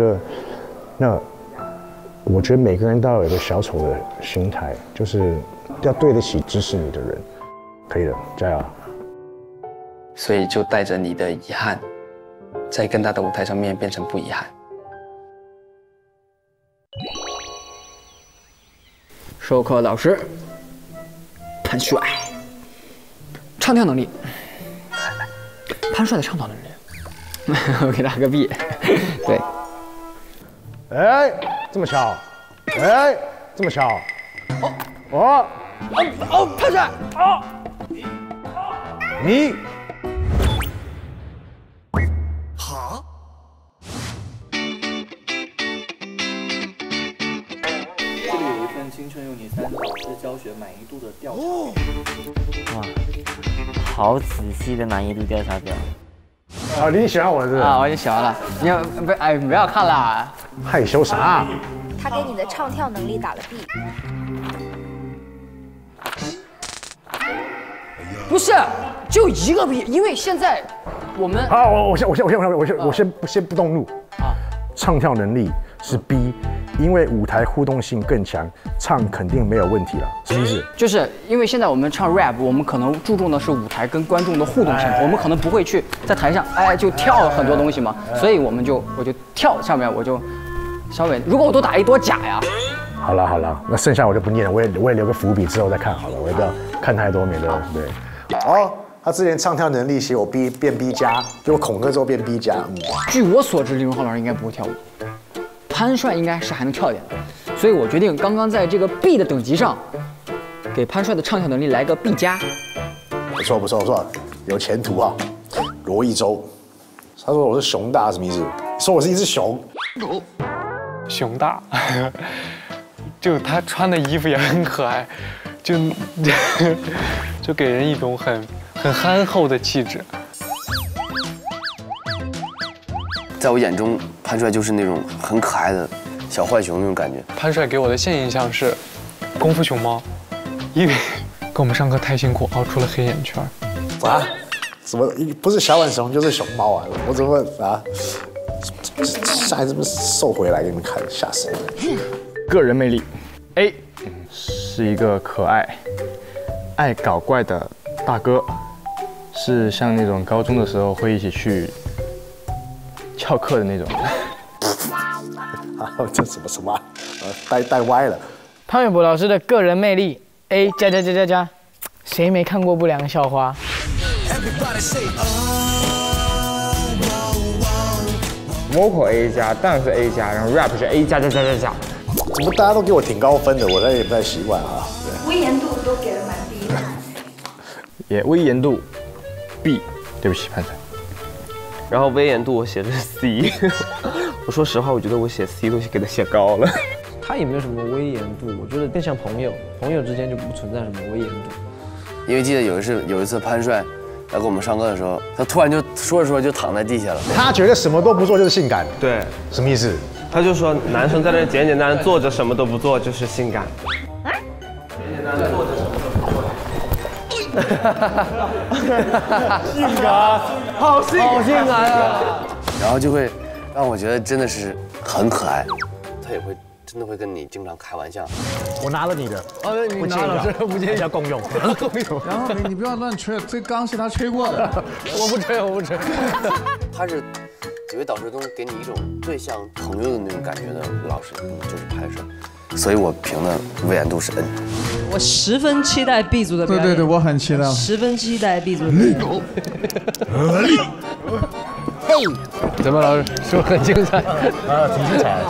得每个人都要有一个小丑的心态，就是要对得起支持你的人，可以的，加油！ 所以就带着你的遗憾，在更大的舞台上面变成不遗憾。 授课老师潘帅，唱跳能力，潘帅的唱跳能力，我给他个 B， 对。 哎，这么巧，哎，这么巧， 潘帅， 你。 好。 这里有一份《青春有你3导师教学满意度的调查。哇，好仔细的满意度调查表。 啊，你喜欢我是不是？ 啊，我已经喜欢了。你要不要看了？ 害羞啥？ 他给你的唱跳能力打了 B。 不是，只有一个 B， 因为现在我们好，我先不动怒啊。唱跳能力是 B， 因为舞台互动性更强，唱肯定没有问题了。什么意思？ 就是因为现在我们唱 rap， 我们可能注重的是舞台跟观众的互动性，我们可能不会去在台上就跳很多东西嘛，所以我就跳上面我就稍微，如果我多打一多假呀。 好了，那剩下我就不念了，我也留个伏笔，之后再看好了，我也不要看太多，免得对。哦，他之前唱跳能力写我 B 变 B 加，就我恐吓之后变 B 加。 据我所知，李荣浩老师应该不会跳舞，潘帅应该是还能跳一点，所以我决定刚刚在这个 B 的等级上，给潘帅的唱跳能力来个 B 加。 不错，有前途啊！罗一舟，他说我是熊大什么意思？说我是一只熊。 熊大，就他穿的衣服也很可爱，就给人一种很憨厚的气质。 在我眼中，潘帅就是那种很可爱的小浣熊那种感觉。 潘帅给我的现印象是功夫熊猫，因为跟我们上课太辛苦，熬出了黑眼圈。 啊？怎么不是小浣熊就是熊猫啊？我怎么啊？下一次不是瘦回来给你们看，吓死我！ 个人魅力 A 是一个可爱、爱搞怪的大哥，是像那种高中的时候会一起去翘课的那种。 这什么？带歪了。 潘玮柏老师的个人魅力 A 加，谁没看过不良校花 ？vocal A 加，dance A 加，然后 rap 是 A 加。 怎么大家都给我挺高分的？我也不太习惯啊。 威严度都给了蛮低的。 也威严度 B， 对不起潘帅。 然后威严度我写的是 C， 我说实话，我觉得我写 C 都给他写高了。 他也没有什么威严度，我觉得更像朋友，朋友之间就不存在什么威严度。 因为记得有一次潘帅来给我们上课的时候，他突然就说着说着就躺在地下了。 他觉得什么都不做就是性感。 对， 什么意思？ 他就说男生在那简简单单坐着什么都不做就是性感。 简简单单坐着什么都不做。 性感，好性感啊！ 然后就会让我觉得真的是很可爱，他也会真的会跟你经常开玩笑。 我拿了你的， 你拿了这不介意要共用，共用。 然后你不要乱吹，这缸是他吹过的。 我不吹，我不吹。 他是几位导师中给你一种最像朋友的那种感觉的老师，就是潘帅，所以我评的威严度是 N。 我十分期待 B 组的表演。 对，我很期待。 十分期待 B 组的表演。 嘿，怎么老师是不是很精彩？ 挺精彩。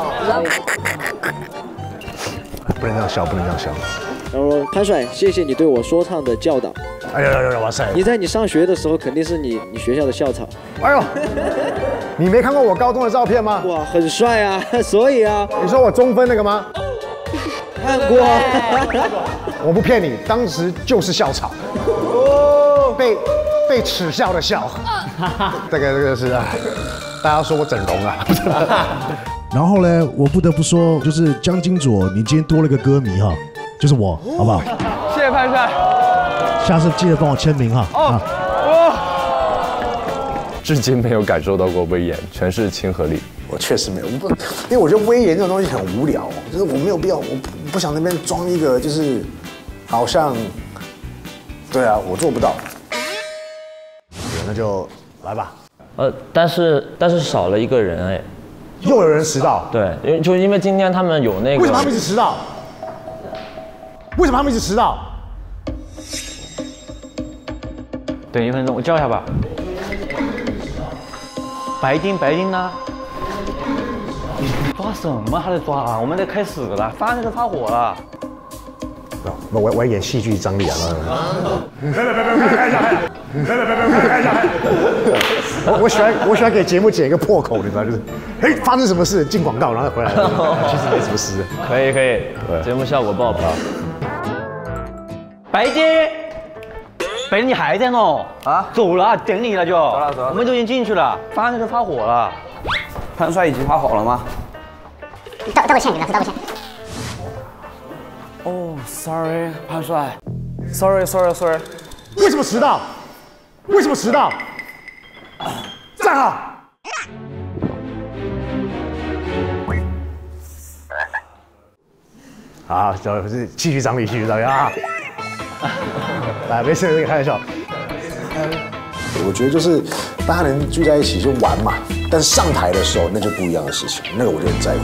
不能这样笑，不能这样笑。 然后潘帅，谢谢你对我说唱的教导。 哎呀，哇塞！ 你在你上学的时候肯定是你学校的校草。 哎呦，你没看过我高中的照片吗？ 哇，很帅啊！所以啊， 你说我中分那个吗？ 看过。 我不骗你，当时就是校草，被耻笑的笑。这个是大家说我整容啊。 然后呢，我不得不说，就是江金左，你今天多了个歌迷哈，就是我，好不好？ 谢谢潘帅， 下次记得帮我签名哈。 至今没有感受到过威严，全是亲和力。 我确实没有，因为我觉得威严这种东西很无聊，就是我没有必要，我不想那边装一个，就是好像，对啊，我做不到。那就来吧。 但是少了一个人哎。 又有人迟到。 对，因为今天他们有那个。 为什么他们一直迟到？为什么他们一直迟到？ 等1分钟，我叫一下吧。白丁呢？抓什么还在抓啊？我们得开始了，发那个发火了。 那我要演戏剧张力啊！别看一下！我喜欢给节目剪一个破口，你知道，就是发生什么事进广告，然后回来，其实没什么事。 可以，节目效果爆棚。 白丁你还在呢？啊，走了，等你了就。走了，我们都已经进去了，发那个发火了。 潘帅已经发火了吗？ 道个歉，你老师道个歉。 哦 ，sorry， 潘帅 ，sorry。 为什么迟到？站好。好，继续张力啊！来，没事，开玩笑。我觉得就是大家能聚在一起就玩嘛，但是上台的时候那就不一样的事情，那个我就很在乎。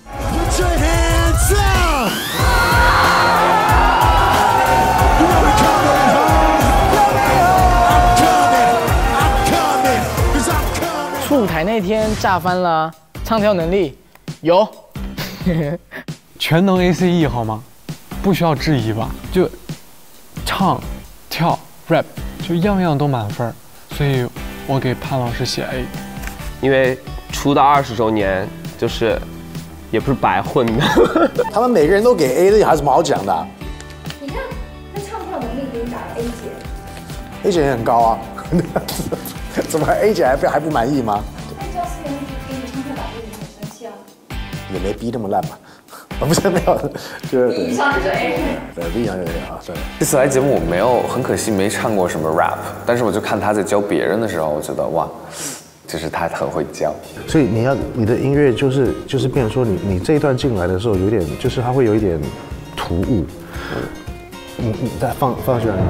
出舞台那天炸翻了，唱跳能力有， 全能 ACE 好吗？不需要质疑吧？就唱、跳、rap， 就样样都满分，所以我给潘老师写 A。 因为出道20周年，就是也不是白混的。 他们每个人都给 A， 这还有什么好讲的啊？ 你看，他唱跳能力给你打了 A 姐 ，A 姐也很高啊，怎么 A 姐还不满意吗？ 那教师员给你唱跳打 A， 你很生气啊？ 也没逼那么烂吧。不是没有，就是 B 以上就是 A， 对 B 以上就是 A 啊，对。 这次来节目我没有，很可惜没唱过什么 rap， 但是我就看他在教别人的时候，我觉得哇，就是他很会教。 所以你的音乐就是变成说你这一段进来的时候有点，就是它会有一点突兀。你再放出来。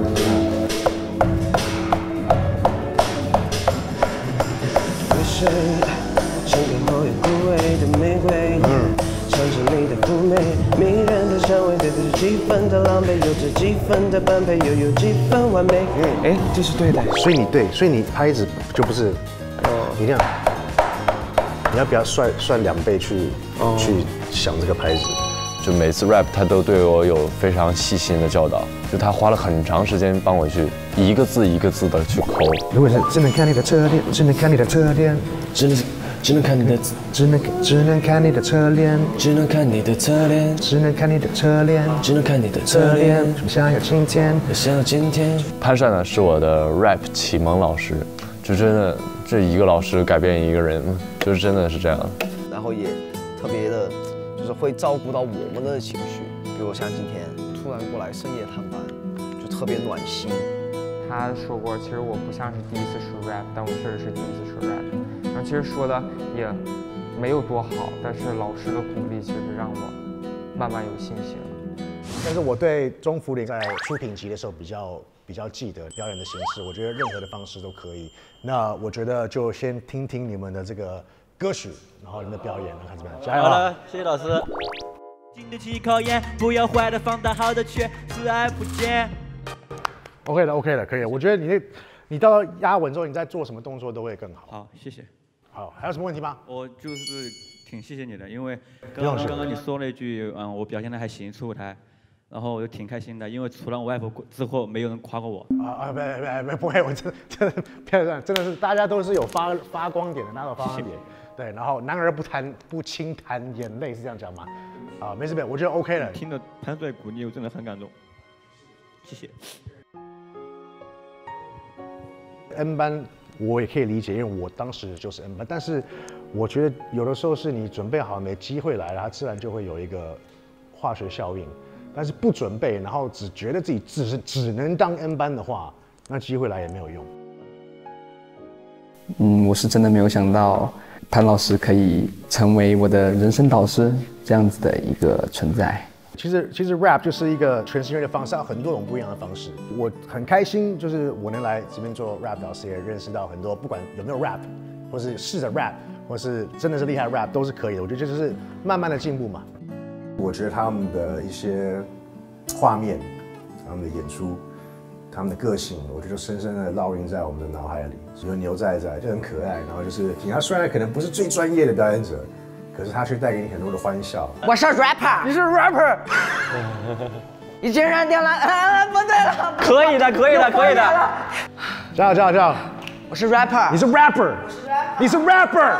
像是你的妩媚，迷人的香味，对着几分的狼狈，有着几分的般配，又有几分完美。哎，这是对的。 所以你拍子就不是，你这样，你要比较算2倍去想这个拍子。 就每次 rap 他都对我有非常细心的教导，就他花了很长时间帮我去一个字一个字的去抠。 如果是只能看你的侧脸，只能看你的侧脸，只能只能看你的， 只能看你的侧脸， 只能看你的侧脸， 只能看你的侧脸， 只能看你的侧脸。 想要今天， 想要今天。 潘帅呢是我的 rap 启蒙老师，就真的这一个老师改变一个人，就是真的是这样。 然后也特别的，就是会照顾到我们的情绪，比如像今天突然过来深夜探班，就特别暖心。 他说过，其实我不像是第一次说 rap， 但我确实是第一次说 rap。然后其实说的也没有多好，但是老师的鼓励其实让我慢慢有信心了。 但是我对钟福林在出品集的时候比较记得表演的形式，我觉得任何的方式都可以。那我觉得就先听听你们的这个歌曲，然后你们的表演，看怎么样？加油！ 好了，谢谢老师。经得起考验，不要坏的放大，好的却视而不见。 OK 了，可以了。我觉得你到压稳之后，你再做什么动作都会更好。 好，谢谢。 好，还有什么问题吗？ 我就是挺谢谢你的，因为刚刚你说了一句，我表现的还行，出舞台，然后我就挺开心的，因为除了我外婆之后，没有人夸过我。 不会，我真的漂亮，真的是大家都是有发光点的，哪有发光点？对，然后男儿不轻弹眼泪是这样讲吗？啊，没事，我觉得 OK 了。 听了潘帅鼓励，我真的很感动，谢谢。 N 班我也可以理解，因为我当时就是 N 班，但是我觉得有的时候是你准备好没机会来了，它自然就会有一个化学效应。但是不准备，然后只觉得自己只能当 N 班的话，那机会来也没有用。 我是真的没有想到潘老师可以成为我的人生导师这样子的一个存在。 其实 rap 就是一个全新的方式，有很多种不一样的方式。我很开心，就是我能来这边做 rap 导师，也认识到很多，不管有没有 rap， 或是试着 rap， 或是真的是厉害 rap， 都是可以的。我觉得这就是慢慢的进步嘛。我觉得他们的一些画面、他们的演出、他们的个性，我觉得就深深的烙印在我们的脑海里。有牛仔仔就很可爱，然后就是他虽然可能不是最专业的表演者。可是他却带给你很多的欢笑。 我是 rapper， 你是 rapper， 你竟然掉了，不对了。 可以的。 加油！ 我是 rapper， 你是 rapper， 你是 rapper。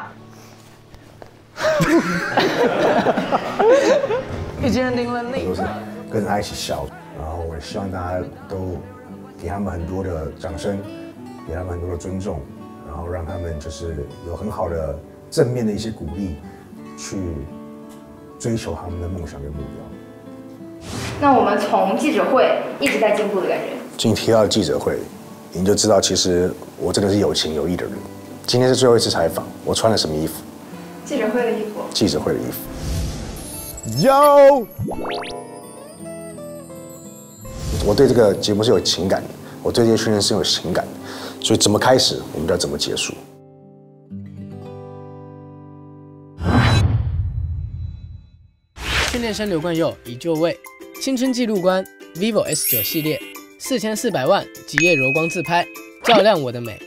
你竟然定了那。 都是跟着他一起笑，然后我也希望大家都给他们很多的掌声，给他们很多的尊重，然后让他们就是有很好的。正面的一些鼓励，去追求他们的梦想跟目标。 那我们从记者会一直在进步的感觉。 今天提到记者会，你就知道其实我真的是有情有义的人。今天是最后一次采访，我穿了什么衣服？ 记者会的衣服。 记者会的衣服。有。我对这个节目是有情感的，我对这些训练是有情感的，所以怎么开始，我们就要怎么结束。 训练生刘冠佑已就位，青春纪录官 vivo S9 系列，4400万极夜柔光自拍，照亮我的美。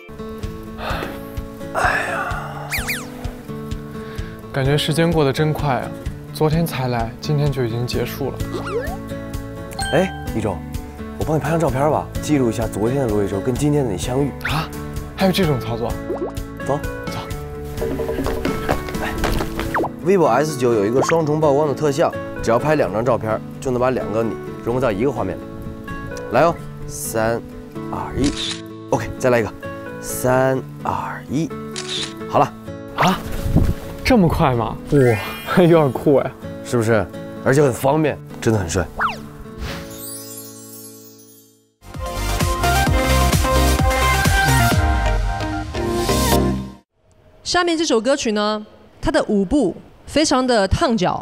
哎呀，感觉时间过得真快啊！昨天才来，今天就已经结束了。 哎，一周，我帮你拍张照片吧，记录一下昨天的罗一舟跟今天的你相遇啊！还有这种操作？ 走。vivo S9 有一个双重曝光的特效，只要拍2张照片，就能把2个你融合到一个画面里。来哦，3、2、1 ，OK， 再来一个，3、2、1，好了。 啊，这么快吗？哇，有点酷哎， 是不是？而且很方便，真的很帅。 下面这首歌曲呢，它的舞步非常的烫脚。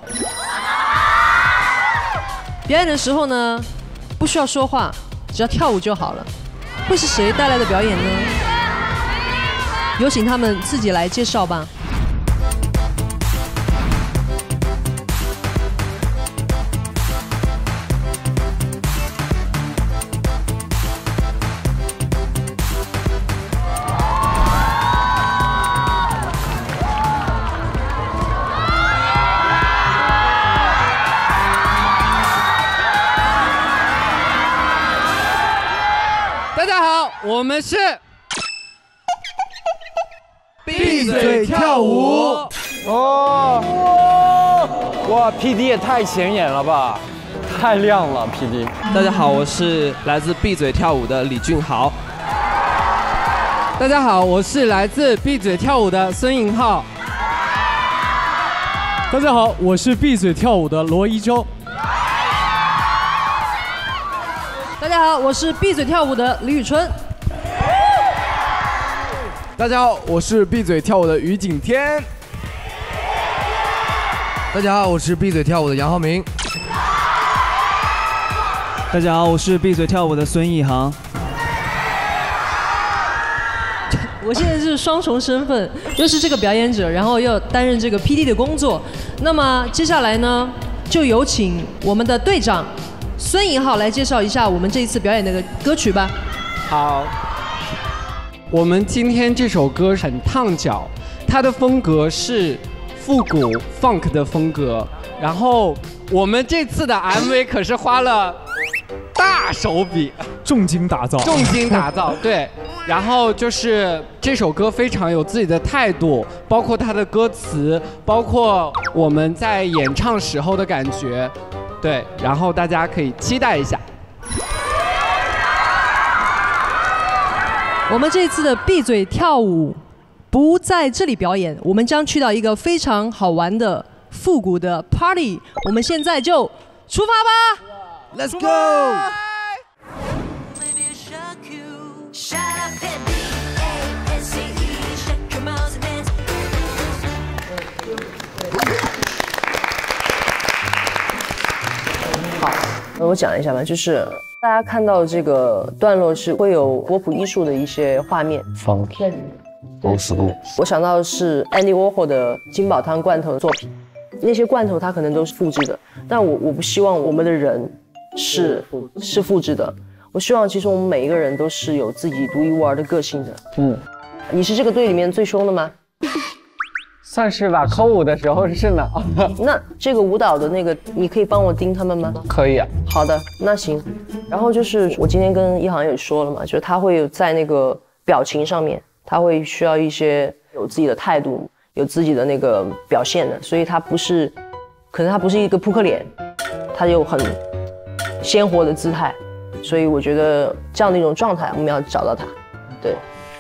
表演的时候呢，不需要说话，只要跳舞就好了。会是谁带来的表演呢？有请他们自己来介绍吧。 我们是闭嘴跳舞。 哦，哇 ，PD 也太显眼了吧，太亮了 PD。 大家好，我是来自闭嘴跳舞的李俊豪。 大家好，我是来自闭嘴跳舞的孙颖浩。 大家好，我是闭嘴跳舞的罗一舟。 大家好，我是闭嘴跳舞的李宇春。 大家好，我是闭嘴跳舞的于景天。 大家好，我是闭嘴跳舞的杨浩明。 大家好，我是闭嘴跳舞的孙艺航。 我现在是双重身份，又是这个表演者，然后又担任这个 PD 的工作。那么接下来呢，就有请我们的队长孙颖浩来介绍一下我们这一次表演的歌曲吧。 好，我们今天这首歌很烫脚，它的风格是复古 funk 的风格，然后我们这次的 MV 可是花了大手笔， 重金打造， 对。然后就是这首歌非常有自己的态度，包括它的歌词，包括我们在演唱时候的感觉，对。然后大家可以期待一下。 我们这次的闭嘴跳舞不在这里表演，我们将去到一个非常好玩的复古的 party。我们现在就出发吧 ，Let's go！ 好，我讲一下吧，就是大家看到这个段落是会有波普艺术的一些画面。 Funky Old School。 我想到的是 Andy Warhol 的金宝汤罐头的作品，那些罐头它可能都是复制的，但我不希望我们的人是复制的。我希望其实我们每一个人都是有自己独一无二的个性的。你是这个队里面最凶的吗？ 算是吧，扣舞的时候是呢。 那这个舞蹈的那个，你可以帮我盯他们吗？ 可以啊。 好的，那行。然后就是我今天跟一航也说了嘛，就是他会有在那个表情上面，他会需要一些有自己的态度，有自己的那个表现的，所以他不是，可能他不是一个扑克脸，他有很鲜活的姿态，所以我觉得这样的一种状态，我们要找到他。对。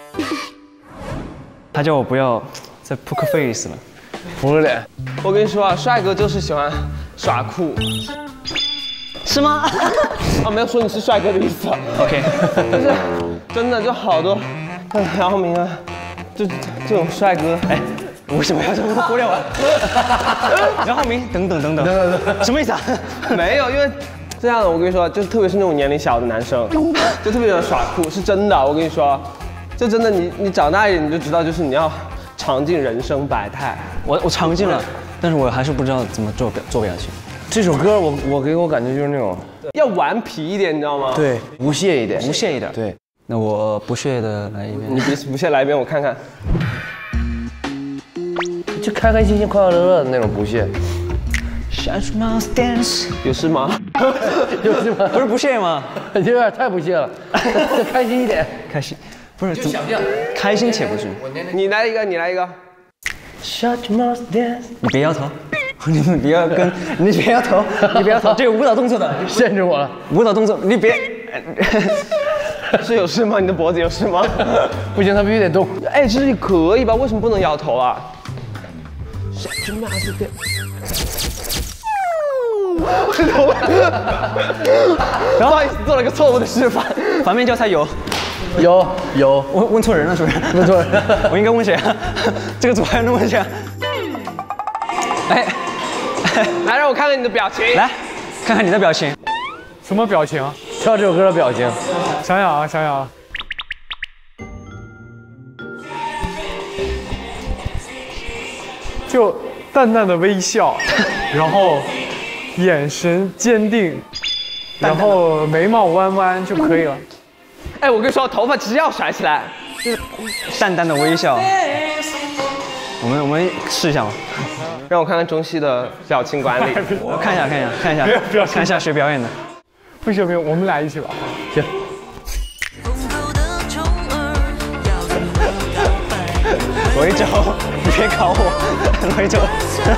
他叫我不要再 poker face 了， 扑克脸。我跟你说啊，帅哥就是喜欢耍酷， 是吗？ 啊，没有说你是帅哥的意思。 OK， 就是真的就好多，像杨浩明啊，就这种帅哥，哎， 为什么要这么忽略我？杨浩明等等，什么意思啊？ 没有，因为这样的，我跟你说，就是特别是那种年龄小的男生，就特别喜欢耍酷，是真的。我跟你说，就真的你长大一点你就知道，就是你要尝尽人生百态。 我尝尽了，但是我还是不知道怎么做表情。 这首歌我给我感觉就是那种要顽皮一点，你知道吗？ 对，不屑一点。 对，那我不屑的来一遍。 你不屑来一遍，我看看。 就开开心心、快快乐乐的那种不屑。 有事吗？ 有事吗？ 不是不屑吗？ 有点太不屑了。开心一点， 开心。不是，就想象开心且不是。 你来一个。你别摇头，你别摇头，你别摇头，这有舞蹈动作的， 限制我了。 舞蹈动作，你别。 是有事吗？你的脖子有事吗？ 不行，他必须得动。 哎，这可以吧？为什么不能摇头啊？不好意思，做了个错误的示范。 反面教材有。问错人了是不是？ 问错人， 我应该问谁啊？这个组还能问谁啊？哎， 来让我看看你的表情。 来，看看你的表情。 什么表情？ 跳这首歌的表情。 想想啊。就淡淡的微笑，然后眼神坚定，然后眉毛弯弯就可以了。 哎，我跟你说，头发其实要甩起来， 就是淡淡的微笑。我们试一下吧， 让我看看中戏的表情管理。 我看一下，看一下谁表演的。 不行，我们俩一起吧。 行。 。 罗一舟，你别搞我，罗一舟。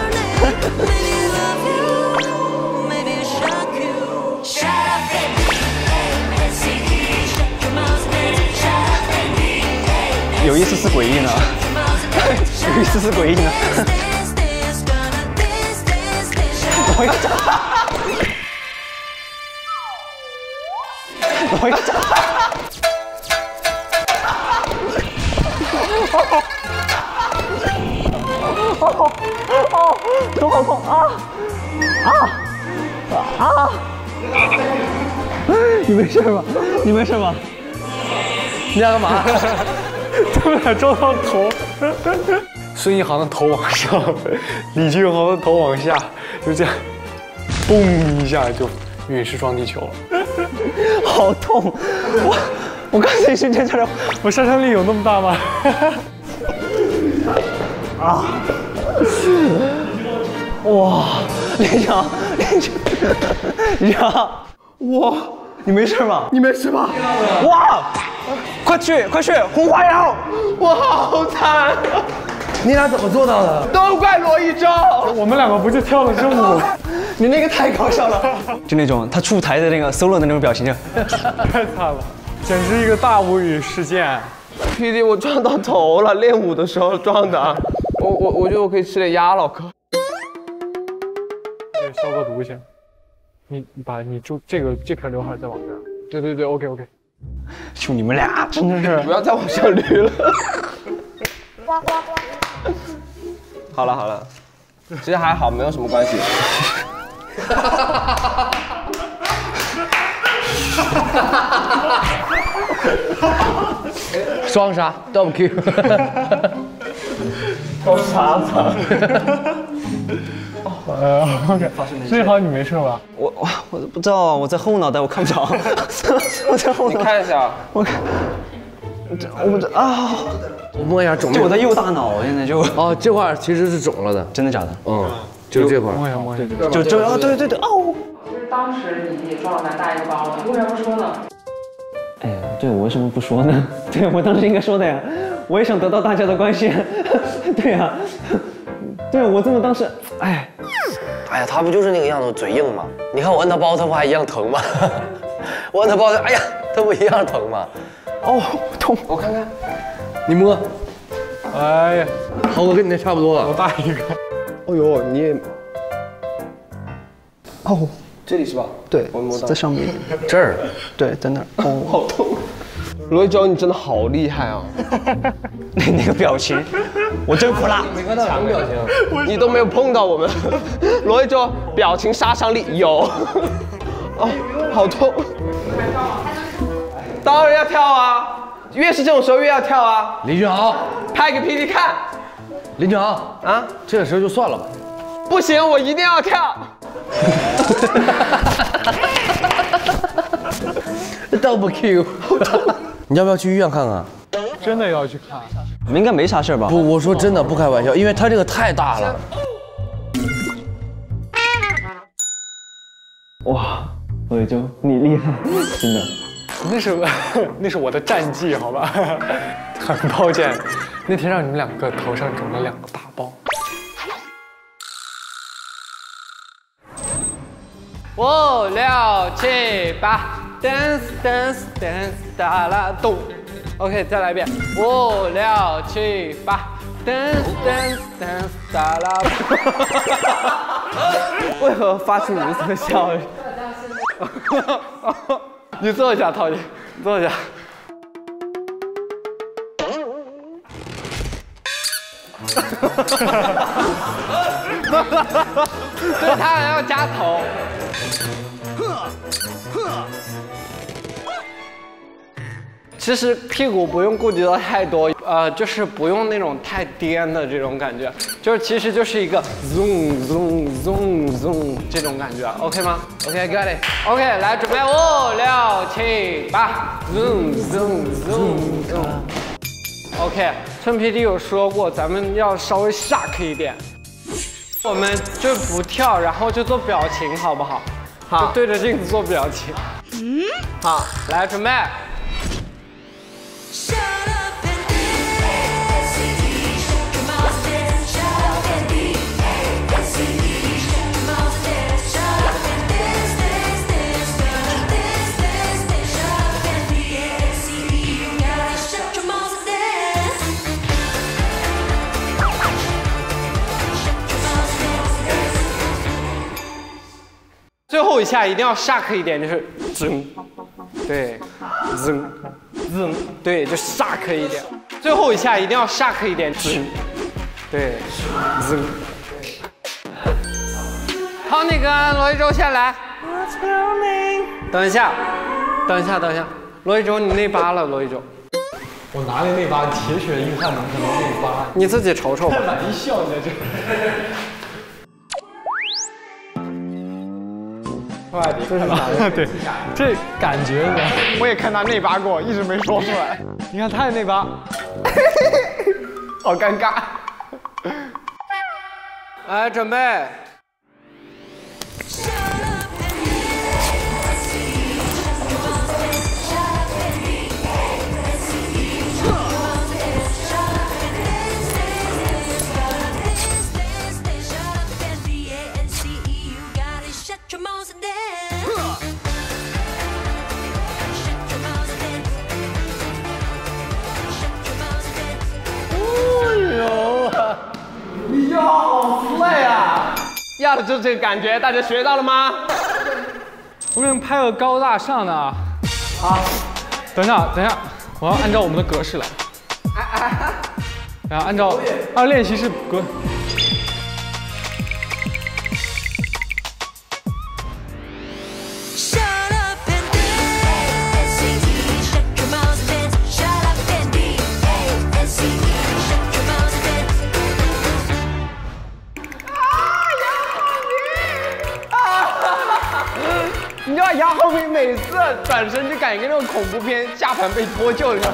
有一丝丝诡异呢，有一丝丝诡异呢。罗一舟，罗一舟。头好痛啊！你没事吧？你没事吧？你俩干嘛？ 他们俩撞到头，孙一航的头往上，李俊豪的头往下，就这样，嘣一下就陨石撞地球了， 好痛！我刚才一瞬间觉得， 我杀伤力有那么大吗？ 啊！哇！连长，连长，哇！你没事吧？ 你没事吧？ 哇！快去，红花窑！ 我好惨！ 你俩怎么做到的？ 都怪罗一舟！ 我们两个不就跳了这舞？ 你那个太搞笑了，就那种他出台的那个 solo 的那种表情，就太惨了，简直一个大无语事件。 PD， 我撞到头了，练舞的时候撞的。我觉得我可以吃点鸭脑壳。 对，消个毒先。你把你就这片刘海再往这儿。对 ，OK。 就你们俩真的是不要再往下捋了。好了，其实还好，没有什么关系。 双杀 double Q， 好傻惨。 OK， 最好你没事吧？ 我不知道，我在后脑袋，我看不着。我在后脑袋。 你看一下， 我不知啊。 我摸一下肿。 就我的右大脑现在就。 哦，这块其实是肿了的。 真的假的？ 嗯，就这块。 摸一下。 就啊，对哦。 就是当时你也撞了蛮大一个包的，为什么不说呢？ 哎呀，对我为什么不说呢？对我当时应该说的呀，我也想得到大家的关心。对呀，对我这么当时，哎呀，他不就是那个样子，嘴硬吗？你看我摁他包，他不还一样疼吗？我摁他包，哎呀，他不一样疼吗？ 哦，痛， 我看看， 你摸。 哎呀， 豪哥跟你那差不多了， 我大一个。 哦呦，你也， 哦， 这里是吧？ 对， 我摸到在上面。 这儿。 对，在那儿。哦， 好痛。罗一舟，你真的好厉害啊！ 那个表情，我真服了。 没看到什么表情， 你都没有碰到我们。罗一舟表情杀伤力有。哦，好痛。当然要跳啊！越是这种时候越要跳啊！ 李俊豪， 拍给 PD 看。 林俊豪啊，这个时候就算了吧。 不行，我一定要跳。 Double Q， 你要不要去医院看看？ 真的要去看？ 你们应该没啥事吧？ 不，我说真的，不开玩笑，因为他这个太大了。 哇，罗一舟，你厉害，真的。 那是我的战绩，好吧？很抱歉，那天让你们两个头上肿了2个大包。 5、6、7、8 ，dance dance dance， 哒啦咚。OK， 再来一遍。5、6、7、8 ，dance dance dance， 哒啦。 为何发出如此的笑？ 你坐一下，陶姐，坐一下。对，他还要加头。其实屁股不用顾及到太多，就是不用那种太颠的这种感觉，就是其实就是一个 zoom zoom zoom zoom 这种感觉 ，OK 吗 ？OK got it。OK， 来准备5、6、7、8 zoom zoom zoom zoom。OK， 趁 PD 有说过，咱们要稍微 shock 一点，我们就不跳，然后就做表情，好不好？好，就对着镜子做表情。好，来准备。 后一下一定要 shock 一点，就是噌，对，噌，噌，对，就 shock 一点。最后一下一定要 shock 一点，噌，对，噌。好，那个罗一舟先来。等一下，等一下，等一下，罗一舟你内八了，罗一舟。 我哪里内八？铁血硬汉能可能内八？ 你自己瞅瞅吧。 太玩笑呢这。快点，这是哪个？对，这感觉呢？ 我也看他内八过，一直没说出来。 你看他也内八， 好尴尬。 来，准备。 你就好 slay 啊！要的就是这个感觉，大家学到了吗？ 我给你们拍个高大上的啊！好，等一下，等一下，我要按照我们的格式来。然后按练习是格。 你知道杨浩明每次转身就感觉跟那种恐怖片下盘被脱臼一样。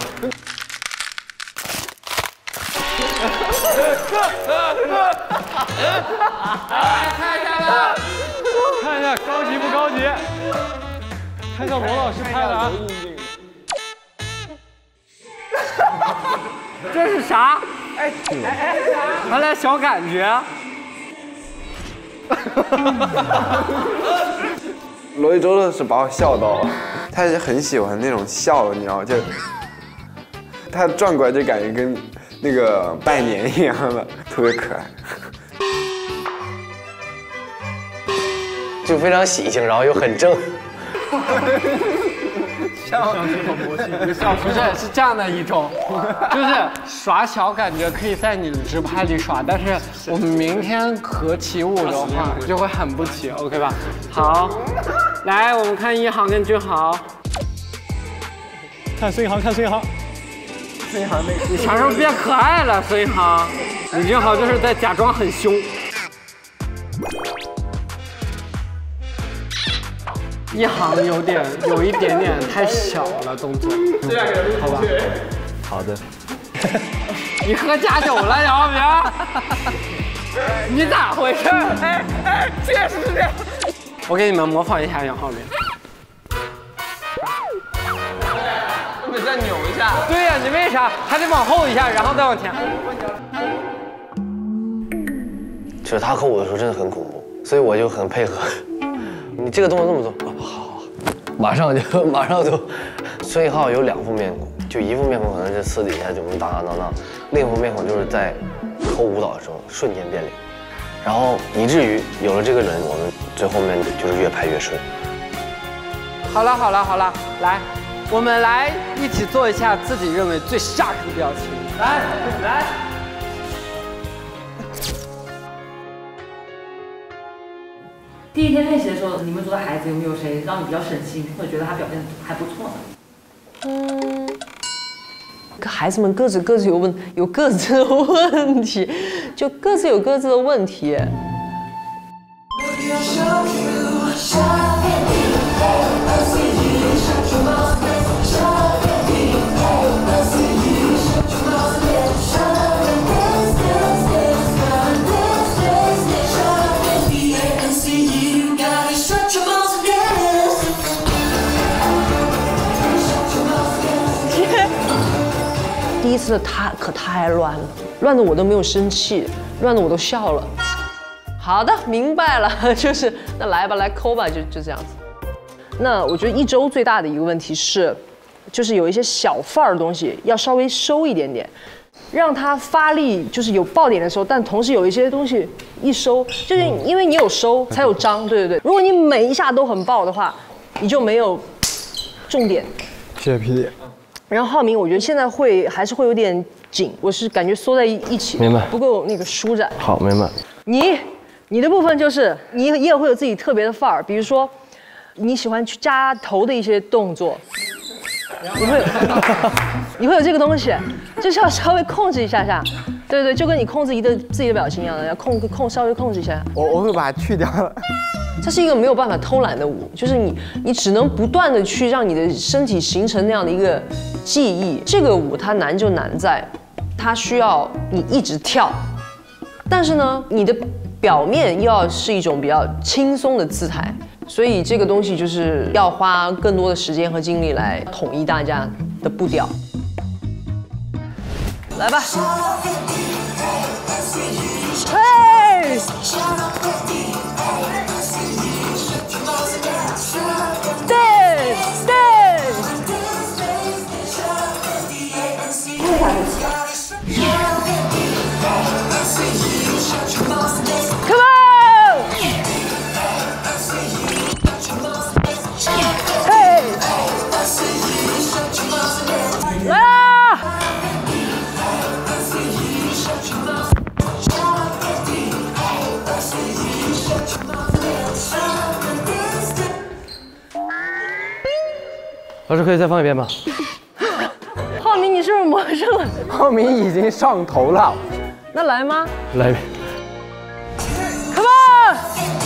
看一下了， 看一下高级不高级？看一下罗老师拍的啊。 这是啥？哎，来来小感觉。 罗一舟的是把我笑到了，他是很喜欢那种笑，你知道吗？就他转过来就感觉跟那个拜年一样的，特别可爱。 就非常喜庆，然后又很正。 不是，是这样的一种，就是耍小感觉可以在你的直拍里耍，但是我们明天合起舞的话就会很不起 ，OK 吧？好，来，我们看一航跟君豪， 看孙一航，看孙一航， 孙一航你啥时候变可爱了？孙一航，你君豪就是在假装很凶。一航有一点点太小了动作，好吧？ 好的。 你喝假酒了，杨浩明？你咋回事？哎，确实是这样。我给你们模仿一下杨浩明。 我们再扭一下。 对呀，你为啥还得往后一下，然后再往前？ 就是他扣我的时候真的很恐怖，所以我就很配合。你这个动作这么做，好，马上就。孙一浩有两副面孔，就一副面孔可能是私底下就我们打，另一副面孔就是在抠舞蹈的时候瞬间变脸，然后以至于有了这个人，我们最后面就是越拍越顺。 好了，来，我们来一起做一下自己认为最 shock 的表情。来。 第一天练习的时候，你们组的孩子有没有谁让你比较省心，或者觉得他表现还不错呢？ 孩子们各自有各自的问题，就各自有各自的问题。第一次的他可太乱了，乱的我都没有生气，乱的我都笑了。好的，明白了，就是那来吧，来抠吧，就这样子。那我觉得一周最大的一个问题是，就是有一些小范儿的东西要稍微收一点点。 让它发力，就是有爆点的时候，但同时有一些东西一收，就是因为你有收才有张，对对对。如果你每一下都很爆的话，你就没有重点。 谢谢 PD。 然后浩明，我觉得现在还是会有点紧，我是感觉缩在一起， 明白， 不够那个舒展。 好，明白。 你的部分就是你也会有自己特别的范儿，比如说你喜欢去加头的一些动作，你会有这个东西，就是要稍微控制一下下，对对，就跟你控制自己的表情一样的，要稍微控制一下。 我会把它去掉了。 这是一个没有办法偷懒的舞，就是你只能不断的去让你的身体形成那样的一个记忆。这个舞它难就难在，它需要你一直跳，但是呢，你的表面又要是一种比较轻松的姿态，所以这个东西就是要花更多的时间和精力来统一大家的步调。来吧，嘿！Come on！ 嘿！来啦！ 老师可以再放一遍吗？ 浩明，你是不是魔怔了？ 浩明已经上头了。 那来吗？ 来一遍。 Come on！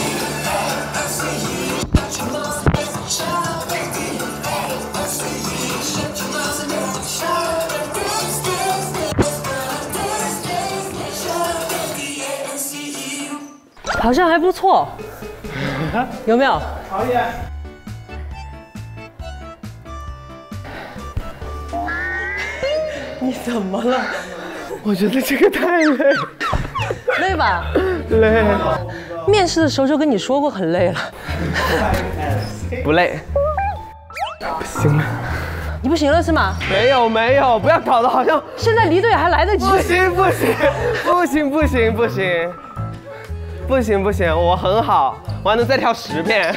好像还不错，有没有？ 好耶！ 你怎么了？ 我觉得这个太累， 累吧？ 累。 面试的时候就跟你说过很累了。 不累。不行了。 你不行了是吗？ 没有，不要搞得好像现在离队还来得及。 不行，我很好，我还能再跳10遍。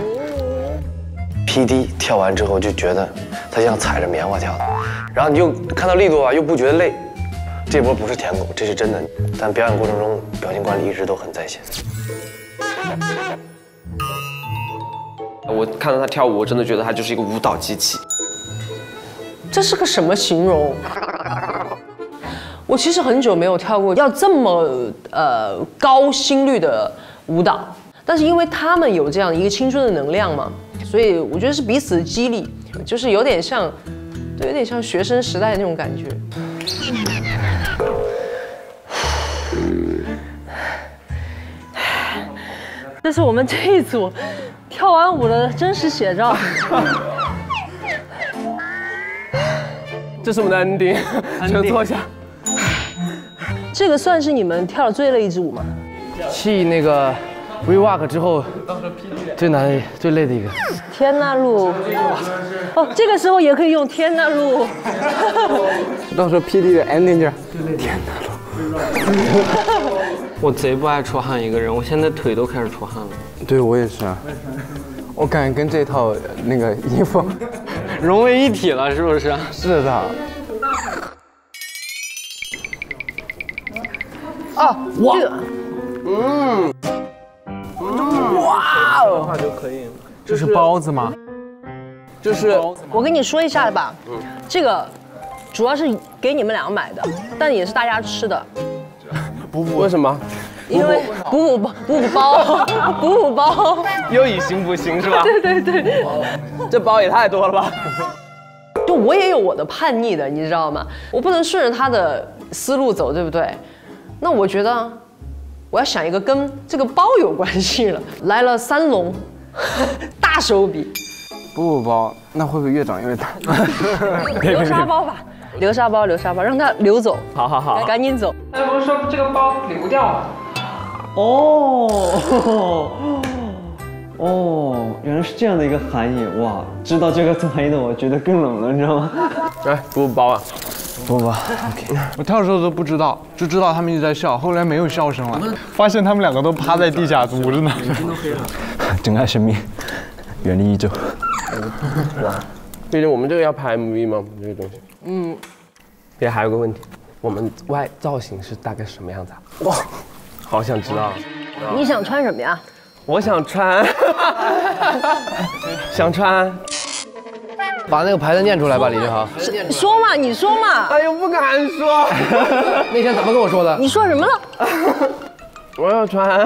PD 跳完之后就觉得他像踩着棉花跳的，然后你又看到力度啊，又不觉得累。这波不是舔狗，这是真的。但表演过程中表情管理一直都很在线。 我看到他跳舞，我真的觉得他就是一个舞蹈机器。 这是个什么形容？我其实很久没有跳过要这么高心率的舞蹈，但是因为他们有这样一个青春的能量嘛，所以我觉得是彼此的激励，就是有点像学生时代的那种感觉。这是我们这一组跳完舞的真实写照。 这是我们的 ending， 请坐下。 这个算是你们跳的最累一支舞吗？ 继那个 rewalk 之后，最难最累的一个。 天呐路，哦，这个时候也可以用天呐路。 到时候 PD 的 ending 就是天呐路。 我贼不爱出汗一个人，我现在腿都开始出汗了。 对我也是啊，我感觉跟这套那个衣服融为一体了，是不是？ 是的。 啊，哇， 哇哦，话就可以了。 这是包子吗？ 就是我跟你说一下吧，这个主要是给你们俩买的，但也是大家吃的。 为什么？ 因为补补包， 又以形补形是吧？ 对， 这包也太多了吧？ 就我也有我的叛逆的，你知道吗？我不能顺着他的思路走，对不对？那我觉得我要想一个跟这个包有关系了，来了3笼大手笔。 补包，那会不会越长越大？ 流沙包吧，流沙包，让它流走。 好， 赶紧走。 哎，不是说这个包流掉了？ 哦，原来是这样的一个含义哇！知道这个含义的我觉得更冷了，你知道吗？ 来，补包啊！ 不， 我跳的时候都不知道，就知道他们一直在笑，后来没有笑声了，发现他们两个都趴在地下捂着呢。 珍爱生命，远离宇宙。 毕竟我们这个要拍 MV 嘛，这个东西。也还有个问题，我们外造型是大概什么样子啊？哇，好想知道。 你想穿什么呀？ 我想穿，想穿。 把那个牌子念出来吧，李俊豪。 说嘛，你说嘛。 哎呦，不敢说。 那天怎么跟我说的？ 你说什么了？ 我要穿。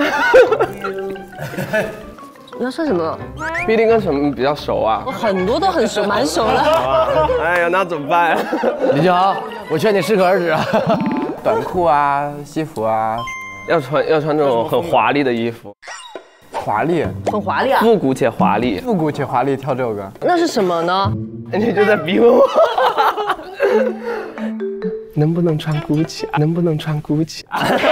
你要说什么了？ 毕竟跟什么比较熟啊？ 我很多都很熟，蛮熟了。 哎呀，那怎么办？ 李俊豪，我劝你适可而止啊。短裤啊，西服啊， 要穿这种很华丽的衣服。 华丽， 很华丽啊！ 复古且华丽， 复古且华丽，跳这首歌。 那是什么呢？ 你就在逼问我，能不能穿 GUCCI？能不能穿 GUCCI？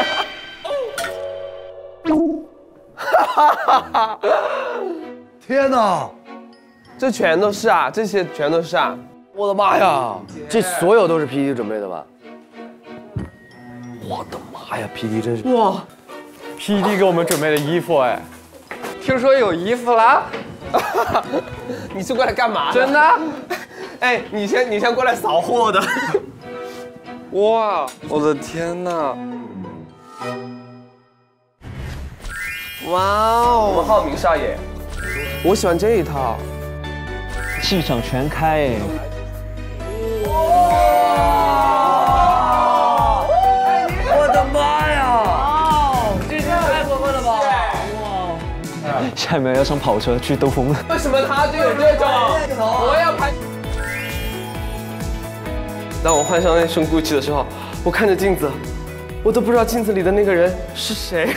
天哪， 这全都是啊，这些全都是啊！ 我的妈呀，这所有都是 PD 准备的吧？我的妈呀 ，PD 真是哇 ，PD 给我们准备的衣服哎。听说有衣服啦？ 你是过来干嘛的？ 真的？ 哎，你先过来扫货的。 哇，我的天哪！ 哇哦，我们浩明少爷，我喜欢这一套， 气场全开哎。 我的妈呀！这太过分了吧！ 下一秒要上跑车去兜风了。 为什么他就有这种？我要拍。当我换上那身 GUCCI 的时候，我看着镜子，我都不知道镜子里的那个人是谁。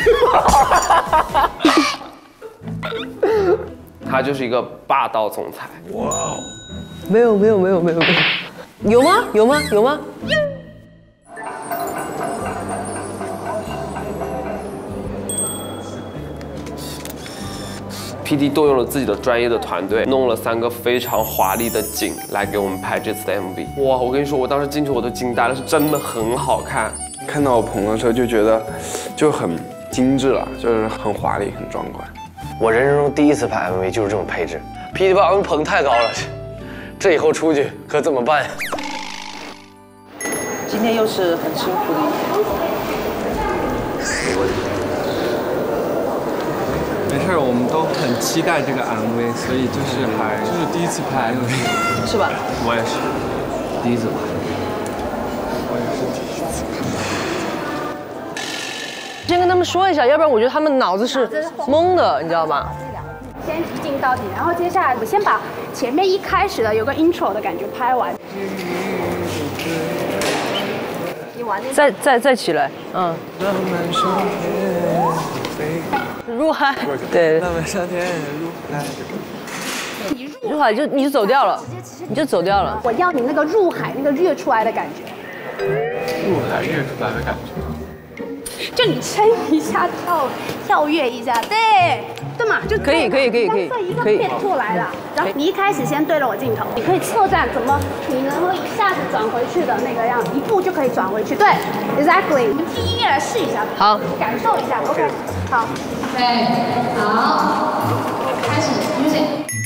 他就是一个霸道总裁。哇哦！ 没有，有吗？有吗？有吗？ PD 动用了自己的专业的团队，弄了3个非常华丽的景来给我们拍这次的 MV。哇，我跟你说，我当时进去我都惊呆了，是真的很好看。 看到棚的时候就觉得就很精致了，就是很华丽、很壮观。 我人生中第一次拍 MV 就是这种配置，PD 把我们捧太高了，这以后出去可怎么办呀？ 今天又是很辛苦的一天。 没事，我们都很期待这个 MV， 所以就是第一次拍 MV， 是吧？ 我也是第一次拍，我也是第一次拍。 先跟他们说一下，要不然我觉得他们脑子是懵的，你知道吗？ 先一镜到底，然后接下来我先把前面一开始的有个 intro 的感觉拍完。你玩再起来，嗯。 入海，对。入海你就走掉了，你就走掉了。 我要你那个入海那个跃出来的感觉。 入海跃出来的感觉。 就你撑一下，跳跃一下，对嘛？就可以。 一个变出来了。然后你一开始先对着我镜头，你可以侧站，怎么你能够一下子转回去的那个样子，一步就可以转回去。对 ，exactly。我们听音乐来试一下， 好， 感受一下。OK， 好。 对，好，开始 music。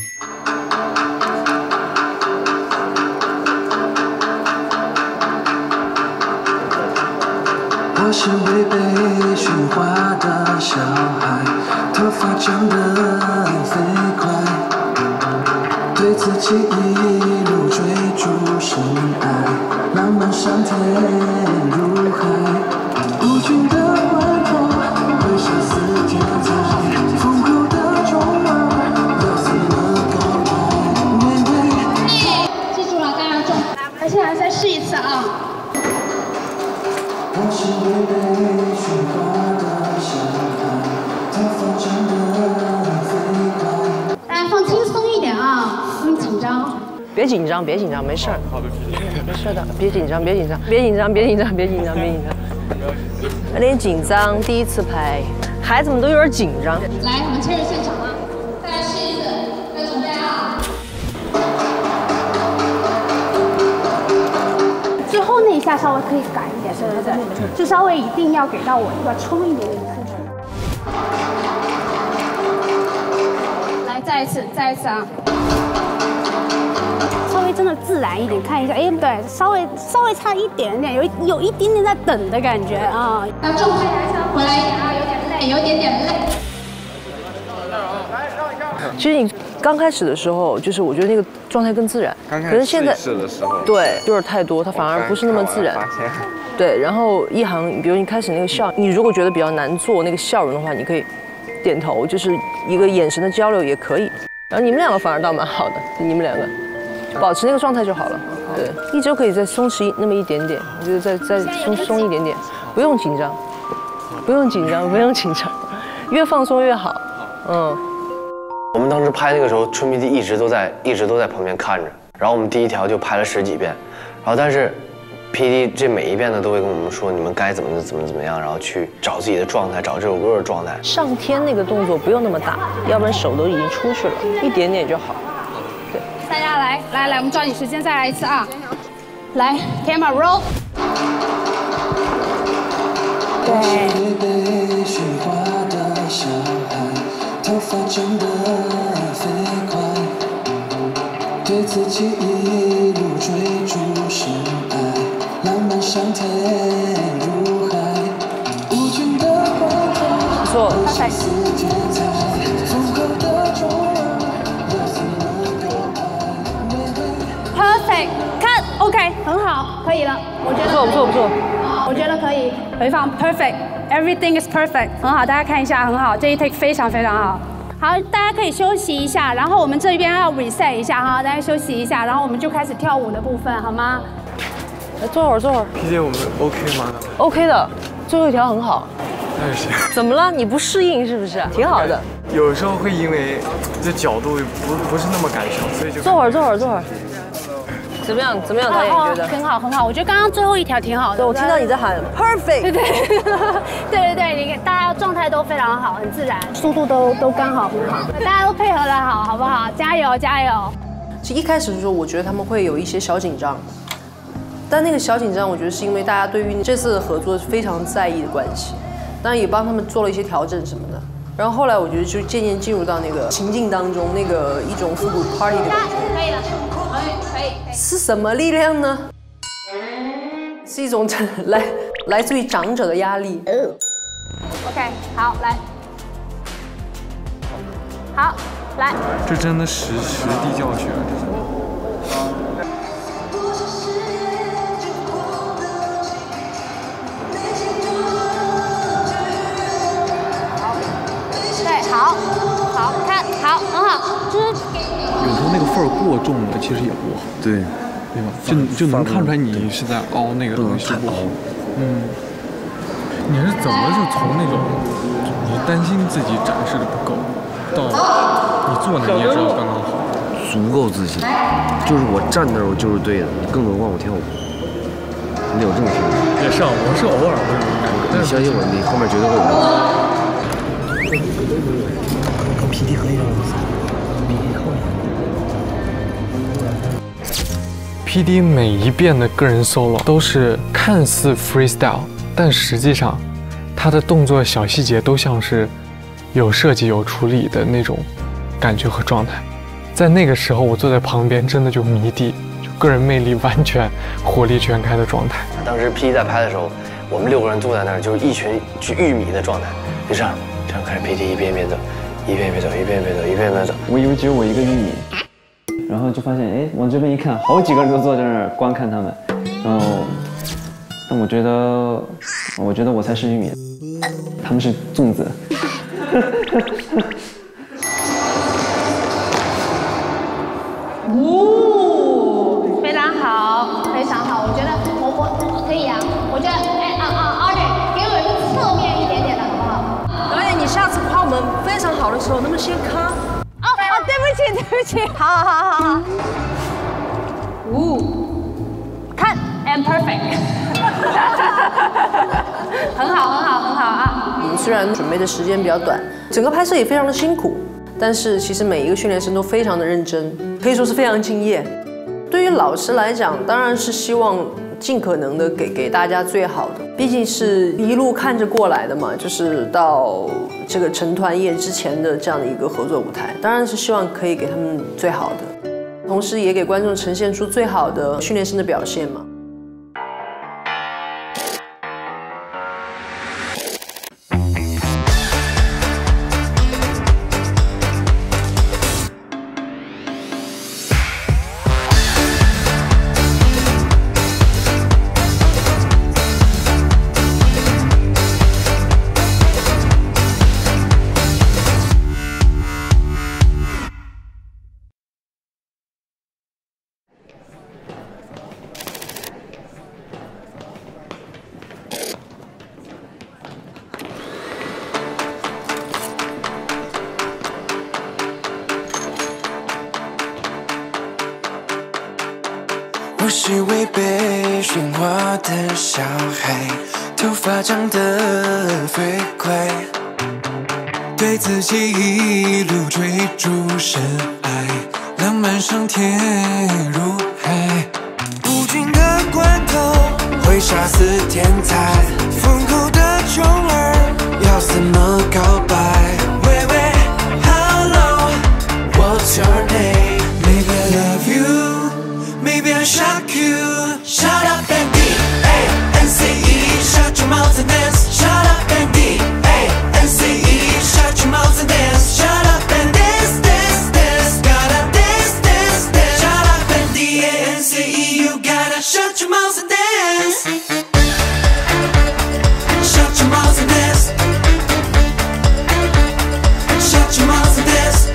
我是会被驯化的小孩，头发长得飞快，对自己一路追逐深爱，浪漫上天入海，无尽的怀抱。 会杀死天才，丰厚的筹码，要死了告白。 记住了，刚刚中。来，现在再试一次啊。 我是会被驯化的小孩，头发长得飞快。 大家放轻松一点啊，不用紧张。 别紧张，没事儿。好的，没事的，别紧张。有点紧张，第一次拍，孩子们都有点紧张。 来，我们切入现场了，大家试一次，要准备啊。最后那下稍微可以改一点，对对对，就稍微一定要给到我要冲一点点出去。来，再一次啊！稍微真的自然一点，看一下，哎，对，稍微差一点点，有一点点在等的感觉啊。 那重拍回来一点啊，有点累。 其实你刚开始的时候，就是我觉得那个状态更自然， 刚开可是现在试的时候， 对，有点太多，它反而不是那么自然。对，然后一航，比如你开始那个笑，你如果觉得比较难做那个笑容的话，你可以点头，就是一个眼神的交流也可以。然后你们两个反而倒蛮好的，你们两个保持那个状态就好了。对，一周可以再松弛那么一点点，我觉得再松一点点，不用紧张，不用紧张，越放松越好。嗯。 我们当时拍那个时候，春 PD 一直都在旁边看着，然后我们第一条就拍了10几遍，然后但是 PD 这每一遍呢都会跟我们说你们该怎么样，然后去找自己的状态，找这首歌的状态。 上天那个动作不用那么大，要不然手都已经出去了，一点点就好。对， 大家来，我们抓紧时间再来一次啊！来 ，camera roll。 对。头发长得飞快，对自己一路追逐深爱，浪漫像天如海，无尽的花开， 不错， 风格的中 Perfect， 看 OK， 很好，可以了，我觉得不错， 我觉得可以回放 Perfect。Everything is perfect， 很好，大家看一下，很好，这一 take 非常好。好，大家可以休息一下，然后我们这边要 reset 一下哈，大家休息一下，然后我们就开始跳舞的部分，好吗？ 坐会儿。 皮姐，我们 OK 吗 ？OK 的，最后一条很好。 那就行。 怎么了？你不适应是不是？挺好的。 有时候会因为这角度不是那么感受，所以就坐会儿。怎么样？导演觉得很好。我觉得刚刚最后一条挺好的。 对，我听到你在喊 perfect。 对，你看大家状态都非常好，很自然，速度都刚好很好，大家都配合得好，好不好？加油！ 其实一开始的时候，我觉得他们会有一些小紧张，但那个小紧张，我觉得是因为大家对于这次的合作非常在意的关系，当然也帮他们做了一些调整什么的。然后后来我觉得就渐渐进入到那个情境当中，那个一种复古 party 的感觉。 可以了，可以。 是什么力量呢？是一种来自于长者的压力。 OK， 好，来。好，来。 这真的实地教学，这是。 对，好，看，好，很好，就是有时候那个份儿过重了，其实也不好。对吧？就能看出来你是在熬那个东西不好。你是怎么就从那种你担心自己展示的不够，到你做的你也知道刚刚好， 足够自信，就是我站那儿我就是对的，更何况我跳舞，你得有这种心理。 也是啊，我是偶尔会有感觉， 你相信我，你后面绝对会有。 跟 PD 合一张，PD 后面。 PD 每一遍的个人 solo 都是看似 freestyle， 但实际上他的动作小细节都像是有设计有处理的那种感觉和状态。在那个时候，我坐在旁边真的就迷弟，就个人魅力完全火力全开的状态。 当时 PD 在拍的时候，我们6个人坐在那儿，就是一群玉米的状态，就这样看着 PD 一遍一遍走，一遍一遍走，一遍一遍走，一遍一遍走。 我以为只有我一个玉米。然后就发现，哎，往这边一看，好几个人都坐在那儿观看他们。然后，但我觉得我才是玉米，他们是粽子。 非常好，非常好。我觉得我可以啊。我觉得Audrey，给我一个侧面一点点的好不好？ 导演，你下次夸我们非常好的时候，能不能先咔？ 对不起，好。看 ，and perfect， 很好啊。 我们虽然准备的时间比较短，整个拍摄也非常的辛苦，但是其实每一个训练生都非常的认真，可以说是非常敬业。对于老师来讲，当然是希望尽可能的给大家最好的，毕竟是一路看着过来的嘛，就是到这个成团夜之前的这样的一个合作舞台，当然是希望可以给他们最好的，同时也给观众呈现出最好的训练生的表现嘛。 我是未被驯化的小孩，头发长得飞快，对自己一路追逐深爱，浪漫上天入海，无尽的关头会杀死天才，风口的虫儿要怎么告白？喂喂 ，Hello， What's your name？ Maybe I love you。Maybe I shock you. Shut up and D-A-N-C-E. Shut your mouth and dance. Shut up and D-A-N-C-E. Shut your mouth and dance. Shut up and dance, dance, dance. Gotta dance, dance, dance. Shut up and D-A-N-C-E. You gotta shut your mouth and dance. Shut your mouth and dance. Shut your mouth and dance.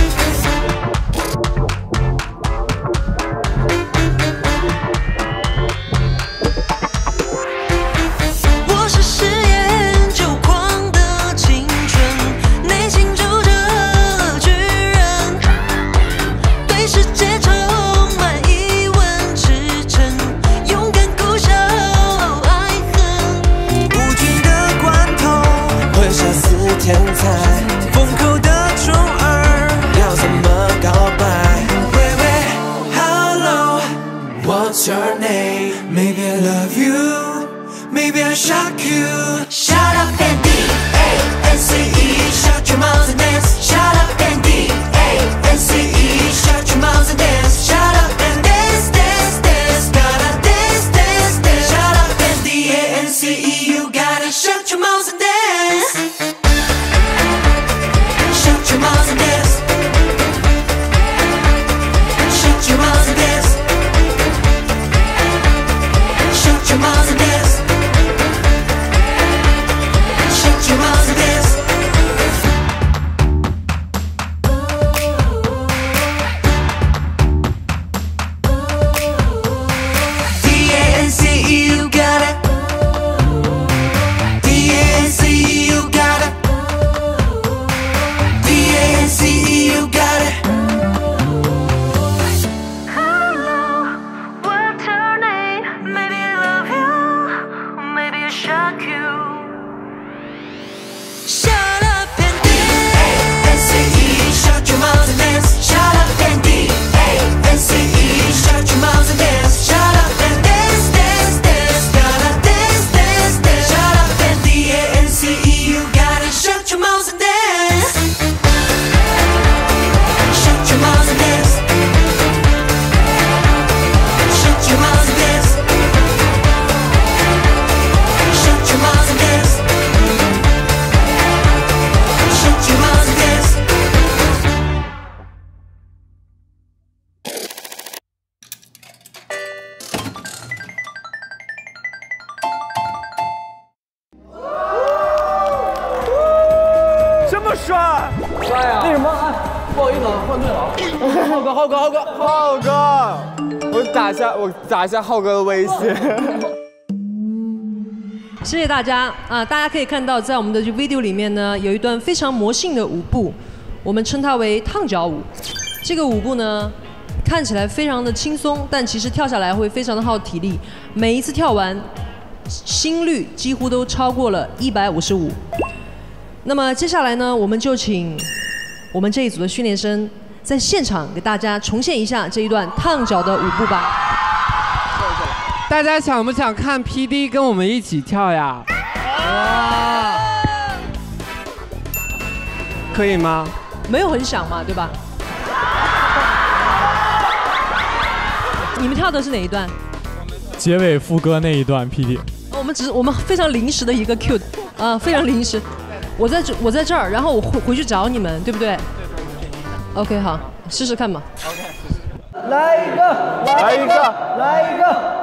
天才，风口的虫儿要怎么告白？喂喂 ，Hello， What's your name？ Maybe I love you， Maybe I shock you。Shut up and D-A-N-C-E。Shut your mouth and dance。Shut up and D-A-N-C-E。Shut your mouth and dance。Shut up and dance, dance, dance。Gotta dance, dance, dance。Shut up and D-A-N-C-E。You gotta shut your mouth and dance。Shut your mouth and dance. Shut your mouth and dance. Shut your mouth and dance. Shut your mouth and dance. D-A-N-C-E, you got it. D-A-N-C-E, you got it. D-A-N-C-E, you got it. Hello, what's your name? Maybe I love you, maybe I shock you. Shut up and D-A-N-C-E, shut your mouth and dance. Shut up and D-A-N-C-E, shut your mouth and dance. Shut up and dance, dance, dance. Gotta dance, dance, dance. Shut up and D-A-N-C-E, you gotta shut your mouth and dance. Shut your mouth and dance. Shut your mouth and dance. Shut your mouth and dance. Shut your mouth and dance. 这么帅， 帅呀！ 那什么， 不好意思，换队了。浩哥，我打一下浩哥的微信。 谢谢大家啊！大家可以看到，在我们的 video 里面呢，有一段非常魔性的舞步，我们称它为烫脚舞。这个舞步呢，看起来非常的轻松，但其实跳下来会非常的耗体力。每一次跳完，心率几乎都超过了155。那么接下来呢，我们就请我们这一组的训练生在现场给大家重现一下这一段烫脚的舞步吧。 大家想不想看 PD 跟我们一起跳呀？哇，可以吗？ 没有很想嘛，对吧？你们跳的是哪一段？ 结尾副歌那一段 PD。 我们非常临时的一个 Q， 非常临时。我在这儿，然后我回去找你们，对不对？ OK， 好，试试看吧。OK， 来一个，来一个，来一个。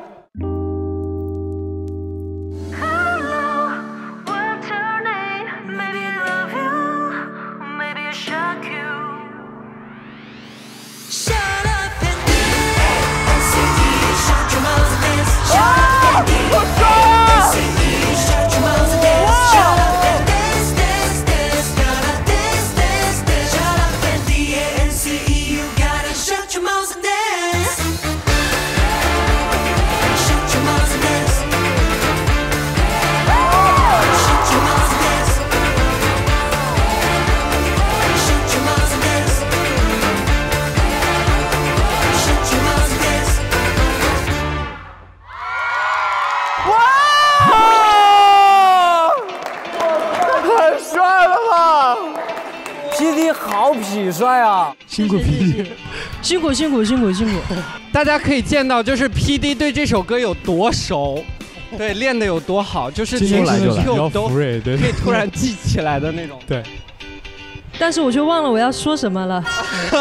好痞帅啊！ 辛苦 PD， 辛苦。 大家可以见到，就是 PD 对这首歌有多熟，对，练得有多好，就是连 Q 都可以突然记起来的那种。 对。 但是我却忘了我要说什么了。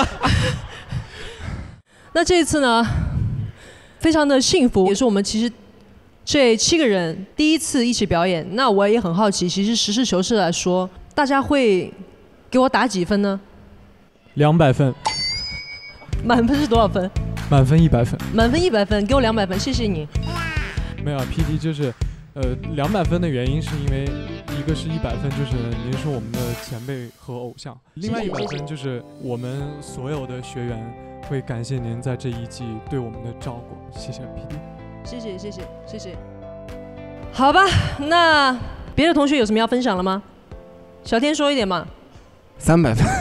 那这一次呢，非常的幸福，也是我们其实这7个人第一次一起表演。那我也很好奇，其实实事求是来说，大家会给我打几分呢 ？200分。 满分是多少分？ 满分100分。 满分100分，给我200分，谢谢你。 没有 PD 就是，200分的原因是因为一个是100分，就是您是我们的前辈和偶像；另外100分就是我们所有的学员会感谢您在这一季对我们的照顾，谢谢 PD。 谢谢。好吧，那别的同学有什么要分享了吗？小天说一点嘛。 300分。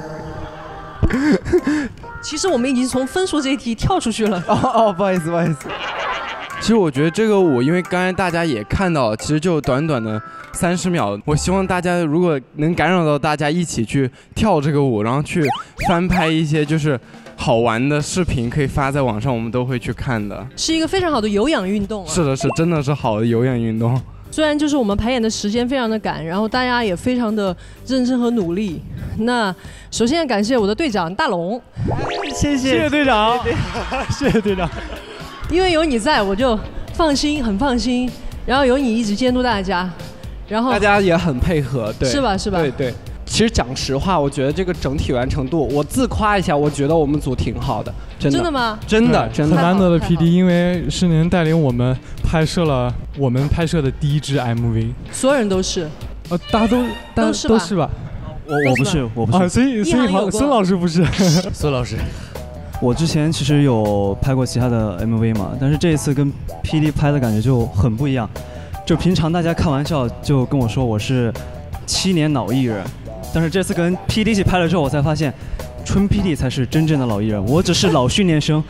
其实我们已经从分数这一题跳出去了。 不好意思。其实我觉得这个舞，因为刚才大家也看到了，其实就短短的30秒。我希望大家如果能感染到大家一起去跳这个舞，然后去翻拍一些就是好玩的视频，可以发在网上，我们都会去看的。 是一个非常好的有氧运动啊。 是的，真的是好的有氧运动。 虽然就是我们排演的时间非常的赶，然后大家也非常的认真和努力。那首先要感谢我的队长大龙， 谢谢队长，谢谢队长。 因为有你在，我就放心，很放心。然后有你一直监督大家，然后大家也很配合，对， 是吧？ 对。其实讲实话，我觉得这个整体完成度，我自夸一下，我觉得我们组挺好的，真的。 真的吗？ 真的。 很难得的 PD， 因为是您带领我们拍摄了我们拍摄的第一支 MV。 所有人都是。 大家都是吧？ 我不是。 啊，所以好，孙老师不是。 孙老师，我之前其实有拍过其他的 MV 嘛，但是这一次跟 PD 拍的感觉就很不一样。就平常大家开玩笑就跟我说我是7年老艺人。但是这次跟 PD 一起拍了之后，我才发现，春 PD 才是真正的老艺人，我只是老训练生。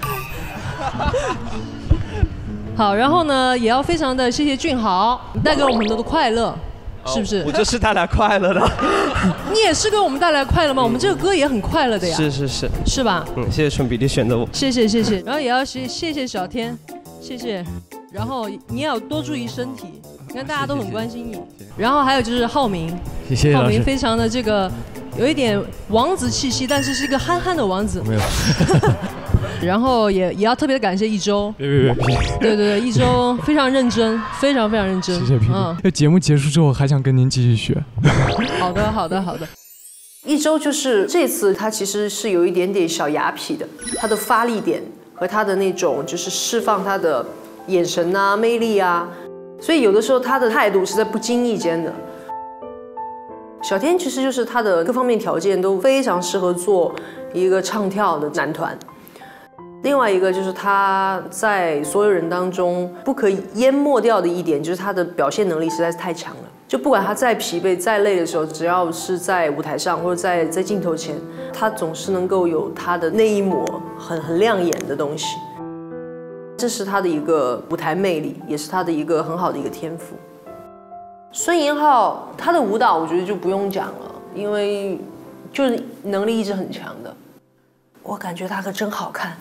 好，然后呢，也要非常的谢谢俊豪，带给我们很多的快乐，是不是？ 我就是带来快乐的。 你也是给我们带来快乐吗？我们这个歌也很快乐的呀。是吧？ 谢谢春 PD 选择我。 谢谢。然后也要谢谢小天，谢谢。然后你也要多注意身体。你看大家都很关心你，然后还有就是浩明， 谢谢浩明非常的这个有一点王子气息，但是是一个憨憨的王子。 没有。 然后也要特别的感谢一周。 别。 对，一周非常认真，非常认真。 谢谢 PD。这节目结束之后还想跟您继续学。 好的。一周就是这次他其实是有一点点小雅痞的，他的发力点和他的那种就是释放他的眼神啊、魅力啊。所以有的时候他的态度是在不经意间的。小天其实就是他的各方面条件都非常适合做一个唱跳的男团。另外一个就是他在所有人当中不可以淹没掉的一点，就是他的表现能力实在是太强了。就不管他再疲惫、再累的时候，只要是在舞台上或者在镜头前，他总是能够有他的那一抹很亮眼的东西。 这是他的一个舞台魅力，也是他的一个很好的一个天赋。孙颖浩他的舞蹈我觉得就不用讲了，因为就是能力一直很强的。我感觉他可真好看。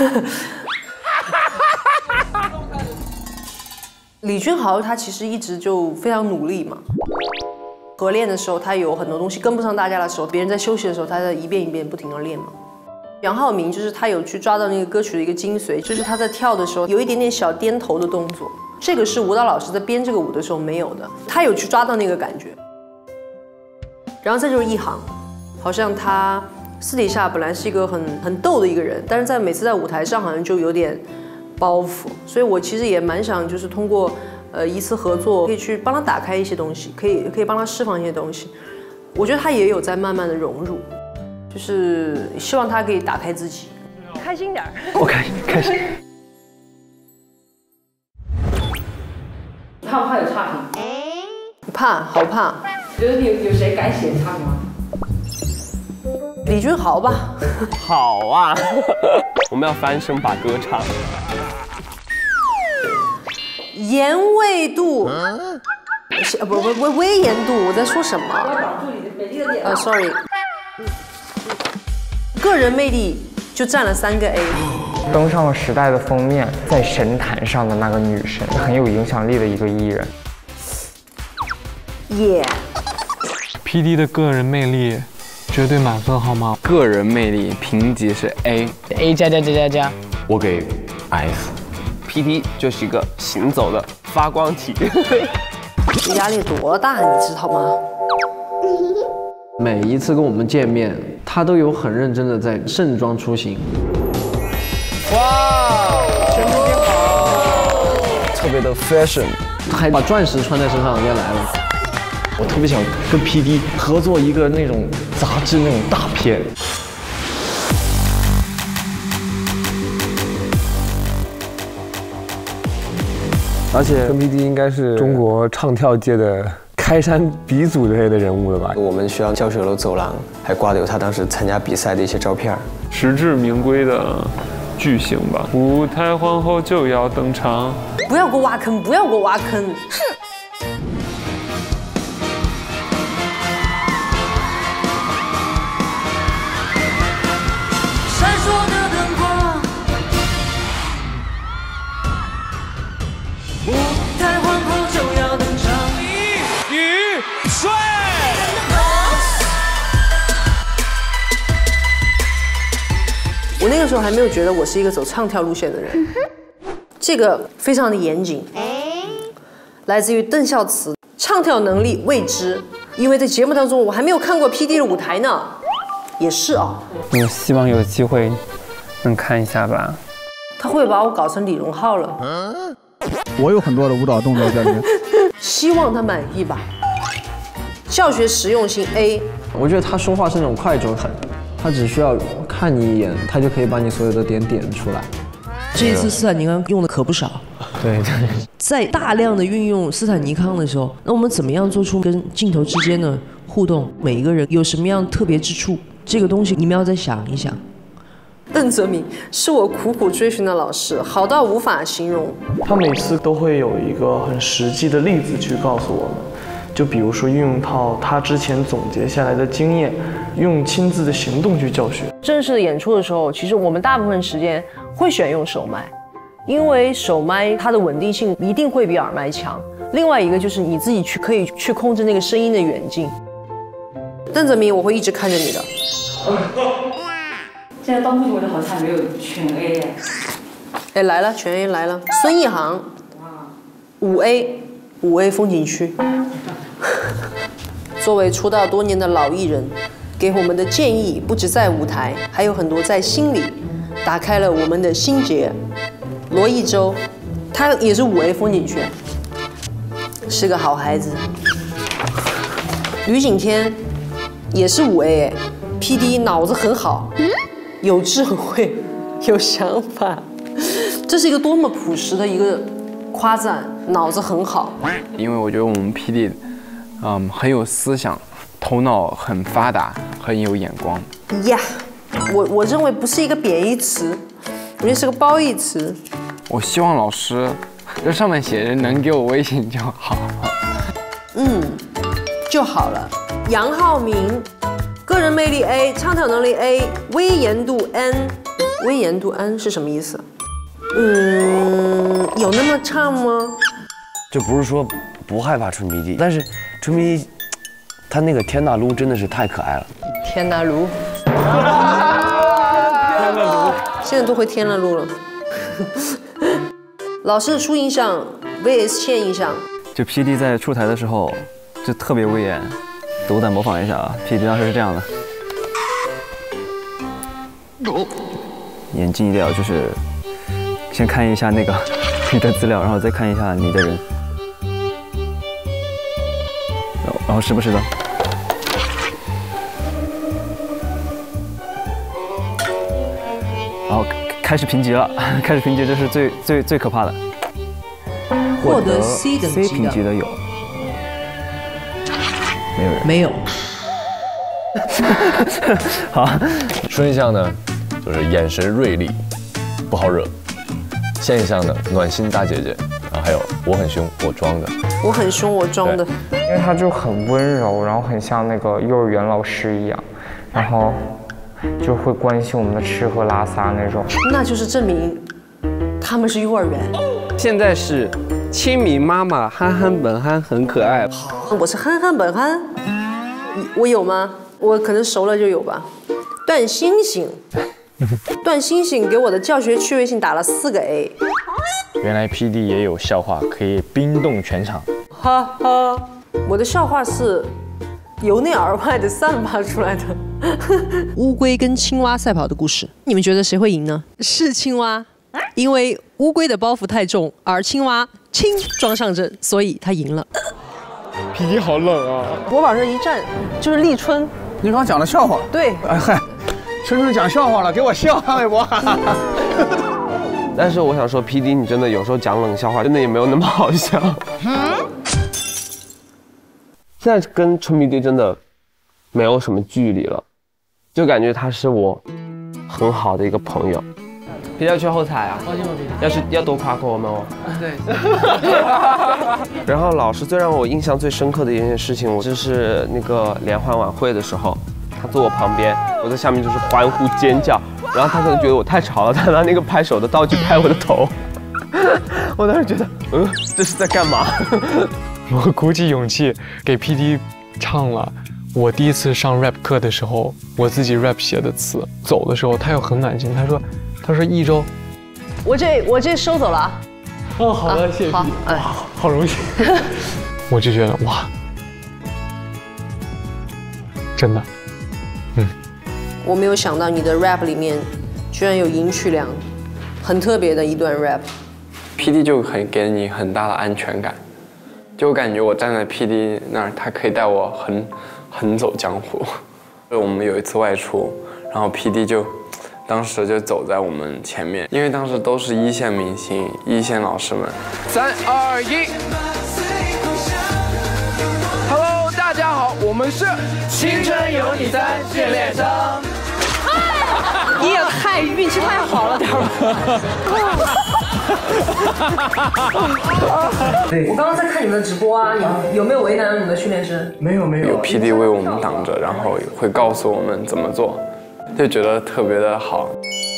李俊豪他其实一直就非常努力嘛。合练的时候，他有很多东西跟不上大家的时候，别人在休息的时候，他在一遍一遍不停地练嘛。杨浩明就是他有去抓到那个歌曲的一个精髓，就是他在跳的时候有一点点小颠头的动作，这个是舞蹈老师在编这个舞的时候没有的，他有去抓到那个感觉。然后再就是一航，好像他私底下本来是一个很逗的一个人，但是在每次在舞台上好像就有点包袱，所以我其实也蛮想就是通过一次合作可以去帮他打开一些东西，可以帮他释放一些东西。我觉得他也有在慢慢的融入。就是希望他可以打开自己，开心点儿。 我开心。 怕不怕有差评？怕，好怕。觉得有谁改写差吗？李俊豪吧。 好啊，我们要翻身把歌唱。 盐味度，不微盐度，我在说什么？挡住你的美丽的脸。sorry。个人魅力就占了3个 A， 登上了时代的封面，在神坛上的那个女神，很有影响力的一个艺人。 PD 的个人魅力绝对满分，好吗？ 个人魅力评级是 A 加， 我给 S。 PD 就是一个行走的发光体。 压力多大，你知道吗？ 每一次跟我们见面，他都有很认真的在盛装出行。 哇，陈PD好， 特别的 fashion， 还把钻石穿在身上也来了。 我特别想跟 PD 合作一个那种杂志那种大片。 而且跟 PD 应该是中国唱跳界的开山鼻祖类的人物了吧？ 我们学校教学楼走廊还挂的有他当时参加比赛的一些照片， 实至名归的巨星吧。舞台皇后就要登场， 不要给我挖坑，不要给我挖坑！哼。闪烁的灯光，舞台皇后就要登场。雨水。我那个时候还没有觉得我是一个走唱跳路线的人，这个非常的严谨，来自于邓孝慈，唱跳能力未知，因为在节目当中我还没有看过 PD 的舞台呢，也是啊。 我希望有机会能看一下吧。 他会把我搞成李荣浩了。 我有很多的舞蹈动作在里面。 希望他满意吧。教学实用性 A。 我觉得他说话是那种快准狠，他只需要看你一眼，他就可以把你所有的点出来。 这一次斯坦尼康用的可不少。 对， 在大量的运用斯坦尼康的时候，那我们怎么样做出跟镜头之间的互动？每一个人有什么样特别之处？这个东西你们要再想一想。邓泽明是我苦苦追寻的老师，好到无法形容。 他每次都会有一个很实际的例子去告诉我们，就比如说运用到他之前总结下来的经验，用亲自的行动去教学。 正式的演出的时候，其实我们大部分时间会选用手麦，因为手麦它的稳定性一定会比耳麦强。另外一个就是你自己可以去控制那个声音的远近。邓泽明，我会一直看着你的。 现在到目前为止好像还没有全 A 哎。 哎，来了，全 A 来了。孙一航，5A 风景区。作为出道多年的老艺人，给我们的建议不止在舞台，还有很多在心里，打开了我们的心结。罗一舟，他也是5A 风景区，是个好孩子。吕景天也是5A， PD 脑子很好。有智慧，有想法，这是一个多么朴实的一个夸赞，脑子很好。 因为我觉得我们 PD，很有思想，头脑很发达，很有眼光。 呀，我认为不是一个贬义词，我觉得是个褒义词。 我希望老师这上面写着能给我微信就好。 就好了。杨浩明，个人魅力 A， 唱跳能力 A， 威严度 N。威严度 N 是什么意思？有那么差吗？ 就不是说不害怕春 PD， 但是春 PD 他那个天大撸真的是太可爱了。 天大撸，现在都会天大撸了。老师的初印象 VS 现印象。 就 PD 在出台的时候就特别威严，斗胆模仿一下啊 ，PD 当时是这样的。眼睛一定要就是先看一下那个你的资料，然后再看一下你的人，然后时不时的，然后开始评级了，开始评级这是最可怕的。 获得 C 等级的 C 评级的有，没有人， 没有。 好， 春象呢，就是眼神锐利，不好惹；现象呢，暖心大姐姐，然后还有我很凶，我装的。 我很凶，我装的。 因为他就很温柔，然后很像那个幼儿园老师一样，然后就会关心我们的吃喝拉撒那种。 那就是证明他们是幼儿园。 现在是亲民妈妈，憨憨本憨，很可爱。 我是憨憨本憨，我有吗？我可能熟了就有吧。段星星，段星星给我的教学趣味性打了4个 A。 原来 PD 也有笑话可以冰冻全场。 哈哈，我的笑话是由内而外的散发出来的。乌龟跟青蛙赛跑的故事，你们觉得谁会赢呢？是青蛙，因为乌龟的包袱太重，而青蛙轻装上阵，所以他赢了。 PD 好冷啊！ 我往这一站，就是立春。 你刚讲的笑话。 对。 哎嗨，春春讲笑话了，给我笑啊，微博。 但是我想说 ，PD 你真的有时候讲冷笑话，真的也没有那么好笑。现在跟春 PD 真的没有什么距离了，就感觉他是我很好的一个朋友。PD 要去后台啊，要多夸夸我们哦。 对。 然后老师最让我印象最深刻的一件事情，我就是那个联欢晚会的时候，他坐我旁边，我在下面就是欢呼尖叫，然后他可能觉得我太吵了，他拿那个拍手的道具拍我的头，我当时觉得，这是在干嘛？ 我鼓起勇气给 PD 唱了我第一次上 rap 课的时候，我自己 rap 写的词。走的时候他又很暖心，他说1周， 我这收走了啊。 哦，好的，谢谢 PD，哇，好荣幸。我就觉得哇，真的， 我没有想到你的 rap 里面居然有赢曲良，很特别的一段 rap。 PD 就很给你很大的安全感，就感觉我站在 PD 那儿，他可以带我横走江湖。我们有一次外出，然后 PD 就当时就走在我们前面，因为当时都是一线明星、一线老师们。 3、2、1。Hello， 大家好，我们是青春有你3训练生。 你也太运气太好了点儿我刚刚在看你们的直播啊，有没有为难你们的训练生？ 没有。有 PD 为我们挡着，然后会告诉我们怎么做，就觉得特别的好。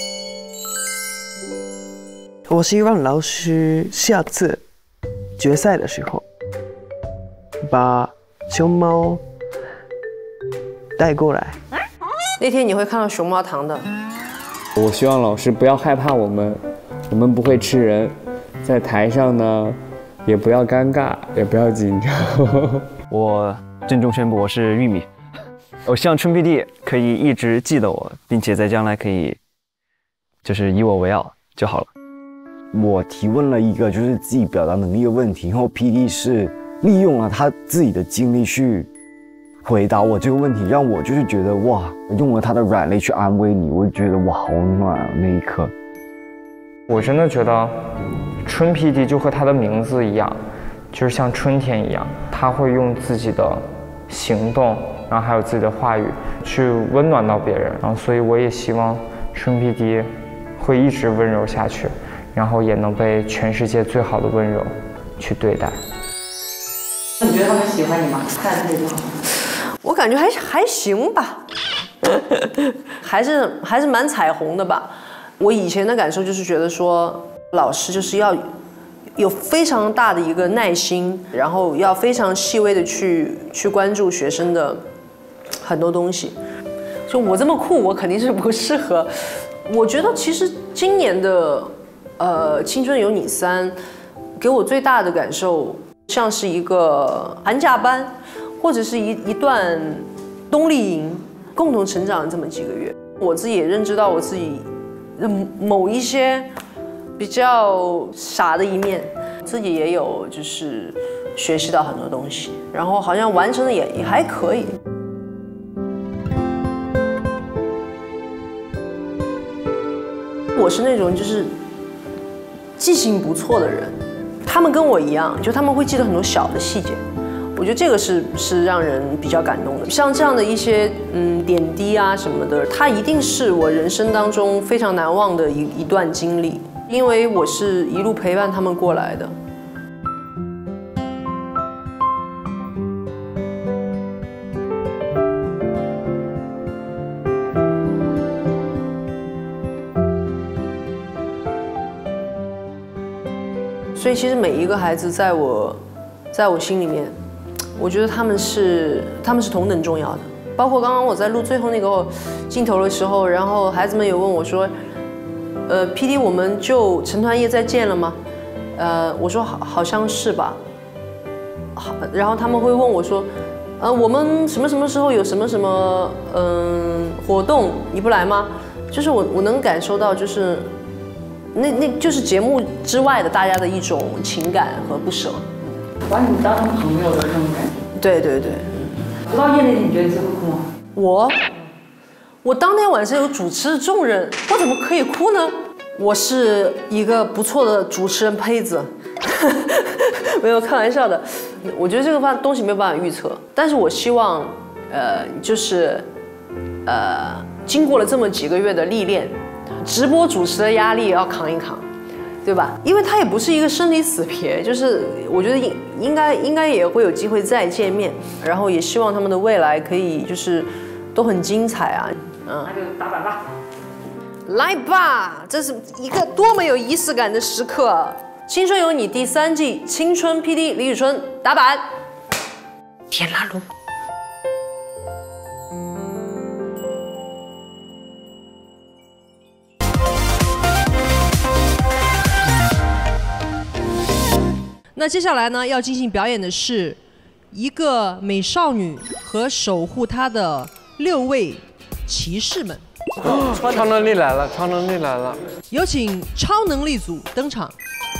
我希望老师下次决赛的时候把熊猫带过来。 那天你会看到熊猫堂的。 我希望老师不要害怕我们不会吃人，在台上呢也不要尴尬，也不要紧张。 我郑重宣布我是玉米，我希望春 PD 可以一直记得我，并且在将来可以就是以我为傲就好了。 我提问了一个就是自己表达能力的问题，然后 PD 是利用了他自己的经历去回答我这个问题，让我就是觉得哇，用了他的软肋去安慰你，我就觉得哇好暖啊那一刻。 我真的觉得春 PD 就和他的名字一样，就是像春天一样，他会用自己的行动，然后还有自己的话语去温暖到别人，然后所以我也希望春 PD 会一直温柔下去， 然后也能被全世界最好的温柔去对待。 你觉得他们喜欢你吗？看这个， 我感觉还行吧，还是蛮彩虹的吧。我以前的感受就是觉得说，老师就是要有非常大的一个耐心，然后要非常细微的去关注学生的很多东西。就我这么酷，我肯定是不适合。我觉得其实今年的青春有你3，给我最大的感受像是一个寒假班，或者是一段冬令营，共同成长这么几个月。我自己也认知到我自己某一些比较傻的一面，自己也有就是学习到很多东西，然后好像完成的也还可以。我是那种就是记性不错的人，他们跟我一样，就他们会记得很多小的细节，我觉得这个是让人比较感动的。像这样的一些点滴啊什么的，它一定是我人生当中非常难忘的一段经历，因为我是一路陪伴他们过来的。所以其实每一个孩子在我心里面，我觉得他们是同等重要的。包括刚刚我在录最后那个镜头的时候，然后孩子们有问我说，PD 我们就成团夜再见了吗？我说好像是吧。然后他们会问我说，我们什么时候有什么活动，你不来吗？就是我能感受到，就是那就是节目之外的大家的一种情感和不舍。 把你当成朋友的那种感觉。 对对对。 不到夜那天，你觉得你会哭吗？ 我当天晚上有主持重任，我怎么可以哭呢？我是一个不错的主持人胚子，没有开玩笑的。我觉得这个东西没有办法预测，但是我希望，经过了这么几个月的历练，直播主持的压力也要扛一扛，对吧？因为它也不是一个生离死别，就是我觉得应该也会有机会再见面，然后也希望他们的未来可以就是都很精彩啊。 那就打板吧。 来吧，这是一个多么有仪式感的时刻！青春有你第3季青春 PD 李宇春打板，天啦噜。那接下来呢，要进行表演的是一个美少女和守护她的6位骑士们。 超能力来了，超能力来了！ 有请超能力组登场。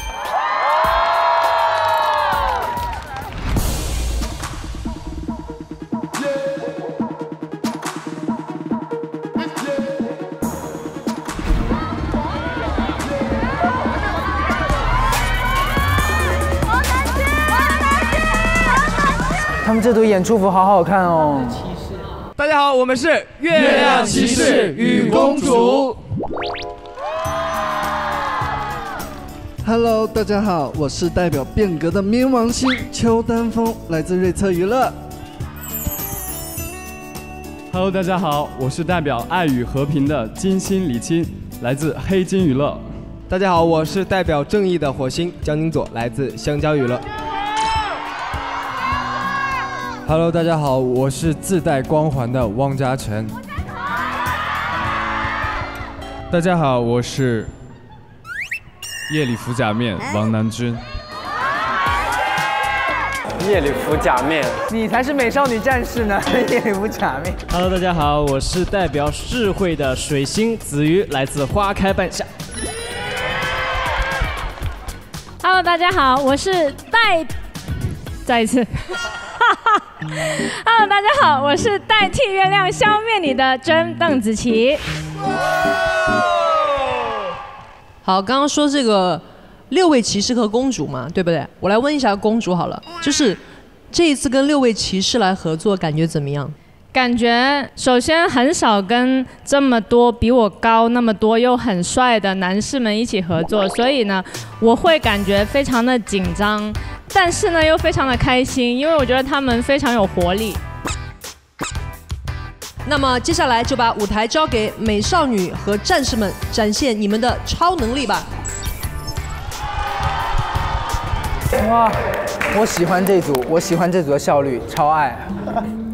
他们这组演出服好好看哦。 大家好，我们是月亮骑士与公主。 Hello， 大家好，我是代表变革的冥王星邱丹峰，来自瑞策娱乐。 Hello， 大家好，我是代表爱与和平的金星李青，来自黑金娱乐。 大家好，我是代表正义的火星江宁左，来自香蕉娱乐。 Hello， 大家好，我是自带光环的汪嘉诚。大家好，我是夜里服假面王南军。 夜里服假面，你才是美少女战士呢！夜里服假面。 Hello， 大家好，我是代表智慧的水星子瑜，来自花开半夏。 Hello， 大家好，我是再一次。Hello， 大家好，我是代替月亮消灭你的真邓紫棋。 好，刚刚说这个6位骑士和公主嘛，对不对？我来问一下公主好了，就是这一次跟6位骑士来合作，感觉怎么样？ 感觉首先很少跟这么多比我高那么多又很帅的男士们一起合作，所以呢，我会感觉非常的紧张，但是呢又非常的开心，因为我觉得他们非常有活力。 那么接下来就把舞台交给美少女和战士们，展现你们的超能力吧。 哇，我喜欢这组，我喜欢这组的效率，超爱。